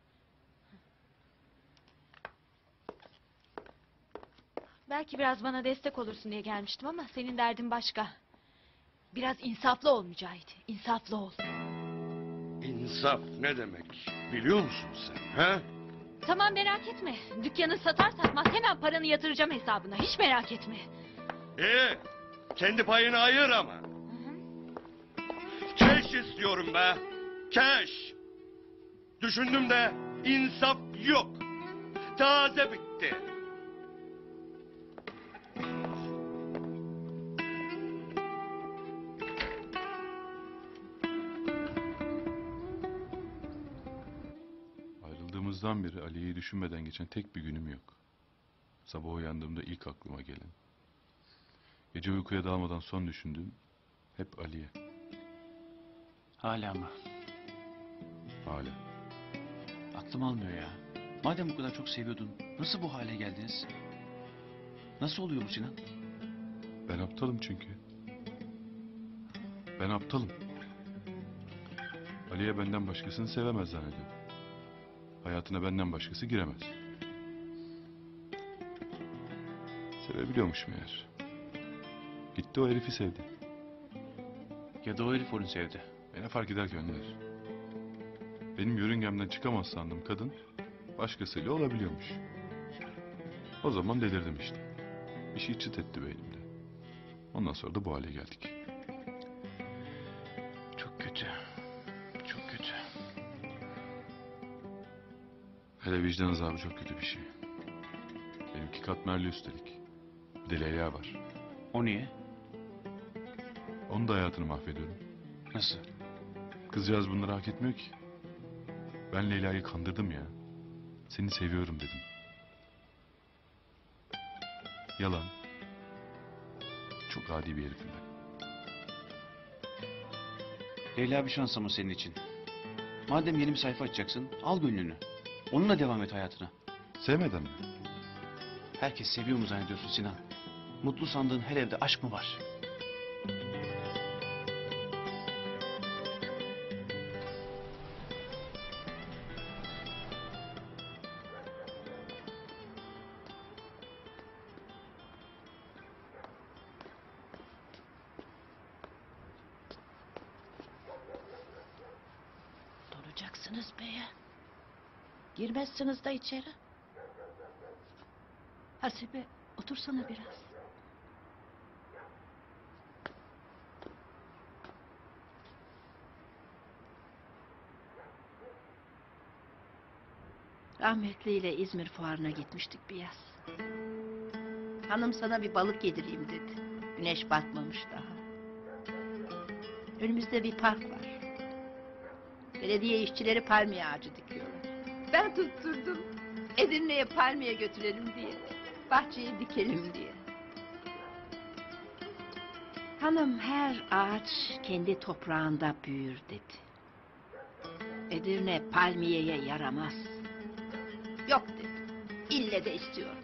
Belki biraz bana destek olursun diye gelmiştim ama senin derdin başka. Biraz insaflı ol Mücahit, insaflı ol. İnsaf ne demek? Biliyor musun sen? He? Tamam merak etme. Dükkanı satar satmaz hemen paranı yatıracağım hesabına. Hiç merak etme. Kendi payını ayır ama. Keş istiyorum be. Keş. Düşündüm de insaf yok. Taze bitti. Ayrıldığımızdan beri Aliye'yi düşünmeden geçen tek bir günüm yok. Sabah uyandığımda ilk aklıma gelen. Gece uykuya dalmadan son düşündüğüm hep Aliye. Hala mı? Hala. Aklım almıyor ya. Madem bu kadar çok seviyordun, nasıl bu hale geldiniz? Nasıl oluyor bu Sinan? Ben aptalım çünkü. Ben aptalım. Aliye benden başkasını sevemez zannediyorum. Hayatına benden başkası giremez. Sevebiliyormuş meğer. Gitti o herifi sevdi. Ya da o herif onu sevdi. Ne fark eder ki Önder? Benim yörüngemden çıkamaz sandım kadın başkasıyla olabiliyormuş. O zaman delirdim işte. Bir şey çıt etti beynimde. Ondan sonra da bu hale geldik. Çok kötü. Çok kötü. Hele vicdan azabı çok kötü bir şey. Benimki katmerli üstelik. Bir de Leyla var. O niye? Onun da hayatını mahvediyorum. Nasıl? Kızcağız bunları hak etmiyor ki. Ben Leyla'yı kandırdım ya. Seni seviyorum dedim. Yalan. Çok adi bir herifim ben. Leyla bir şans ama senin için. Madem yeni bir sayfa açacaksın, al gönlünü. Onunla devam et hayatına. Sevmeden mi? Herkes seviyor mu zannediyorsun Sinan? Mutlu sandığın her evde aşk mı var? Duracaksınız be ya. Girmezsiniz da içeri. Hasibe otursana biraz. Rahmetliyle İzmir fuarına gitmiştik bir yaz. Hanım sana bir balık yedireyim dedi. Güneş batmamış daha. Önümüzde bir park var. Belediye işçileri palmiye ağacı dikiyorlar. Ben tutturdum. Edirne'ye palmiye götürelim diye. Bahçeye dikelim diye. Hanım her ağaç kendi toprağında büyür dedi. Edirne palmiyeye yaramaz. Yok dedi. İlle de istiyorum.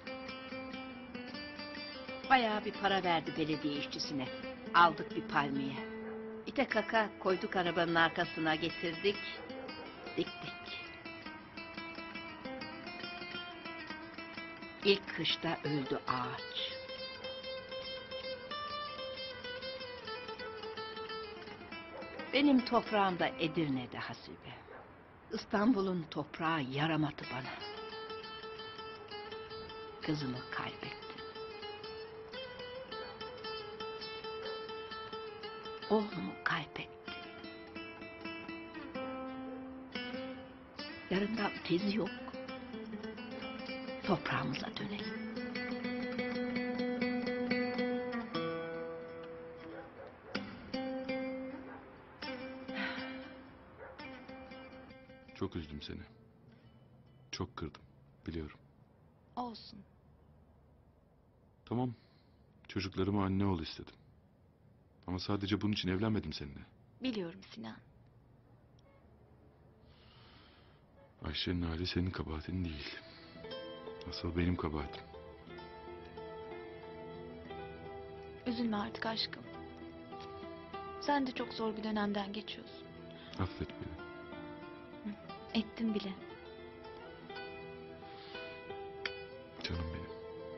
Bayağı bir para verdi belediye işçisine. Aldık bir palmiye. İte kaka koyduk arabanın arkasına getirdik. Diktik. İlk kışta öldü ağaç. Benim toprağım da Edirne'de Hasibe. İstanbul'un toprağı yaramadı bana. Kızımı kaybettim. Oğlumu kaybettim. Yarından tezi yok. Toprağımıza dönelim. Çok üzdüm seni. Çok kırdım. Biliyorum. Olsun. Tamam. Çocuklarıma anne ol istedim. Ama sadece bunun için evlenmedim seninle. Biliyorum Sinan. Ayşe'nin hali senin kabahatin değil. Asıl benim kabahatim. Üzülme artık aşkım. Sen de çok zor bir dönemden geçiyorsun. Affet beni. Ettim bile. Canım benim.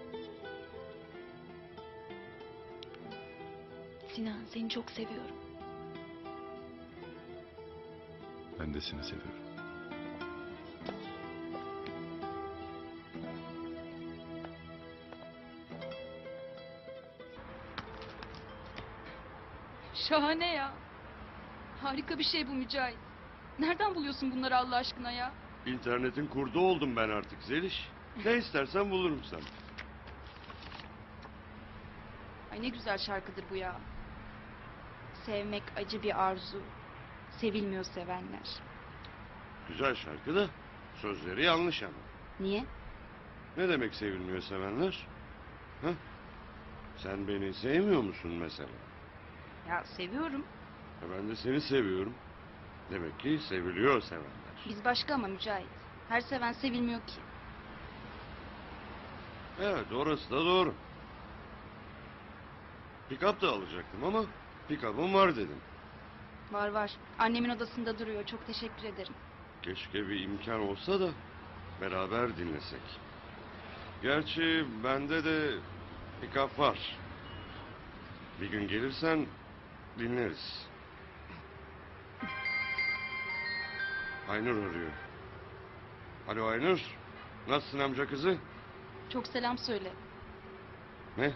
Sinan seni çok seviyorum. Ben de seni seviyorum. Şahane ya. Harika bir şey bu Mücahit. Nereden buluyorsun bunları Allah aşkına ya? İnternetin kurdu oldum ben artık Zeliş. Ne istersen bulurum sen. Ay ne güzel şarkıdır bu ya. Sevmek acı bir arzu. Sevilmiyor sevenler. Güzel şarkı da sözleri yanlış ama. Niye? Ne demek sevilmiyor sevenler? Hah? Sen beni sevmiyor musun mesela? Ya seviyorum. Ben de seni seviyorum. Demek ki seviliyor sevenler. Biz başka ama Mücahit. Her seven sevilmiyor ki. Evet, orası da doğru. Pick-up da alacaktım ama pick-up'ım var dedim. Var var. Annemin odasında duruyor. Çok teşekkür ederim. Keşke bir imkan olsa da beraber dinlesek. Gerçi bende de pick-up var. Bir gün gelirsen dinleriz. Aynur arıyor. Alo Aynur. Nasılsın amca kızı? Çok selam söyle. Ne?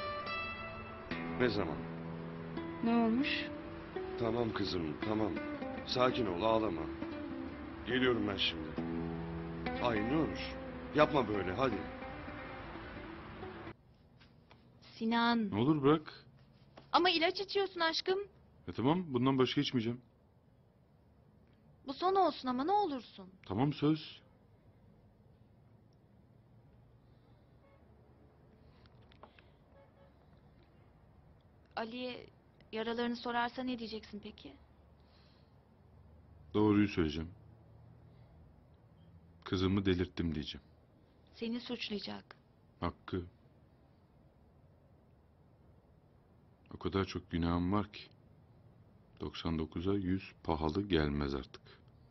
Ne zaman? Ne olmuş? Tamam kızım, tamam. Sakin ol, ağlama. Geliyorum ben şimdi. Aynur, yapma böyle, hadi. Sinan. Ne olur bırak. Ama ilaç içiyorsun aşkım. Tamam, bundan başka içmeyeceğim. Bu son olsun ama ne olursun. Tamam, söz. Ali'ye yaralarını sorarsa ne diyeceksin peki? Doğruyu söyleyeceğim. Kızımı delirttim diyeceğim. Seni suçlayacak. Hakkı. O kadar çok günahım var ki. 99'a 100 pahalı gelmez artık.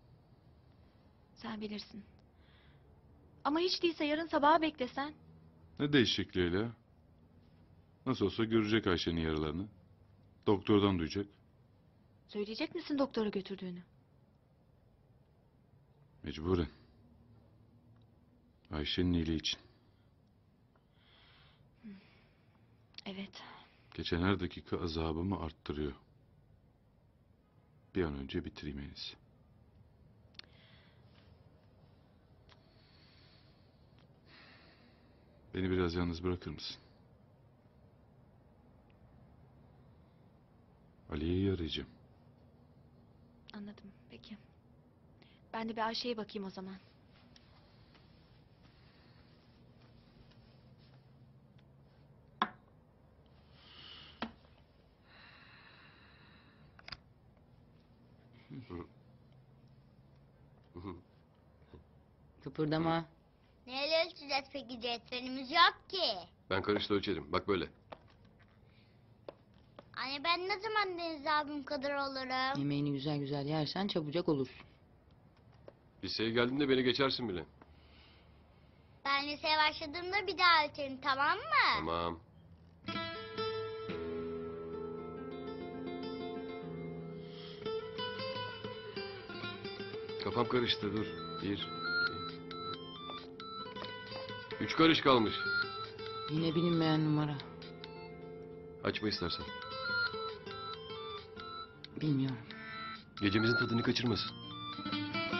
Sen bilirsin. Ama hiç değilse yarın sabaha beklesen. Ne değişecek Leyla? Nasıl olsa görecek Ayşe'nin yaralarını. Doktordan duyacak. Söyleyecek misin doktora götürdüğünü? Mecburen. Ayşe'nin iyiliği için. Evet. Geçen her dakika azabımı arttırıyor. Bir an önce bitireyim en iyisi. Beni biraz yalnız bırakır mısın? Aliye'yi arayacağım. Anladım. Peki. Ben de bir Ayşe'ye bakayım o zaman. Kıpırdama. Neyle ölçeceğiz peki, cetvelimiz yok ki. Ben karıştı ölçerim. Bak böyle. Anne ben ne zaman Deniz abim kadar olurum? Yemeğini güzel güzel yersen çabucak olursun. Liseye geldiğinde beni geçersin bile. Ben liseye başladığımda bir daha ölçelim, tamam mı? Tamam. Kafam karıştı dur. 1, 2, 3 karış kalmış. Yine bilinmeyen numara. Açma istersen. Bilmiyorum. Gecemizin tadını kaçırmasın.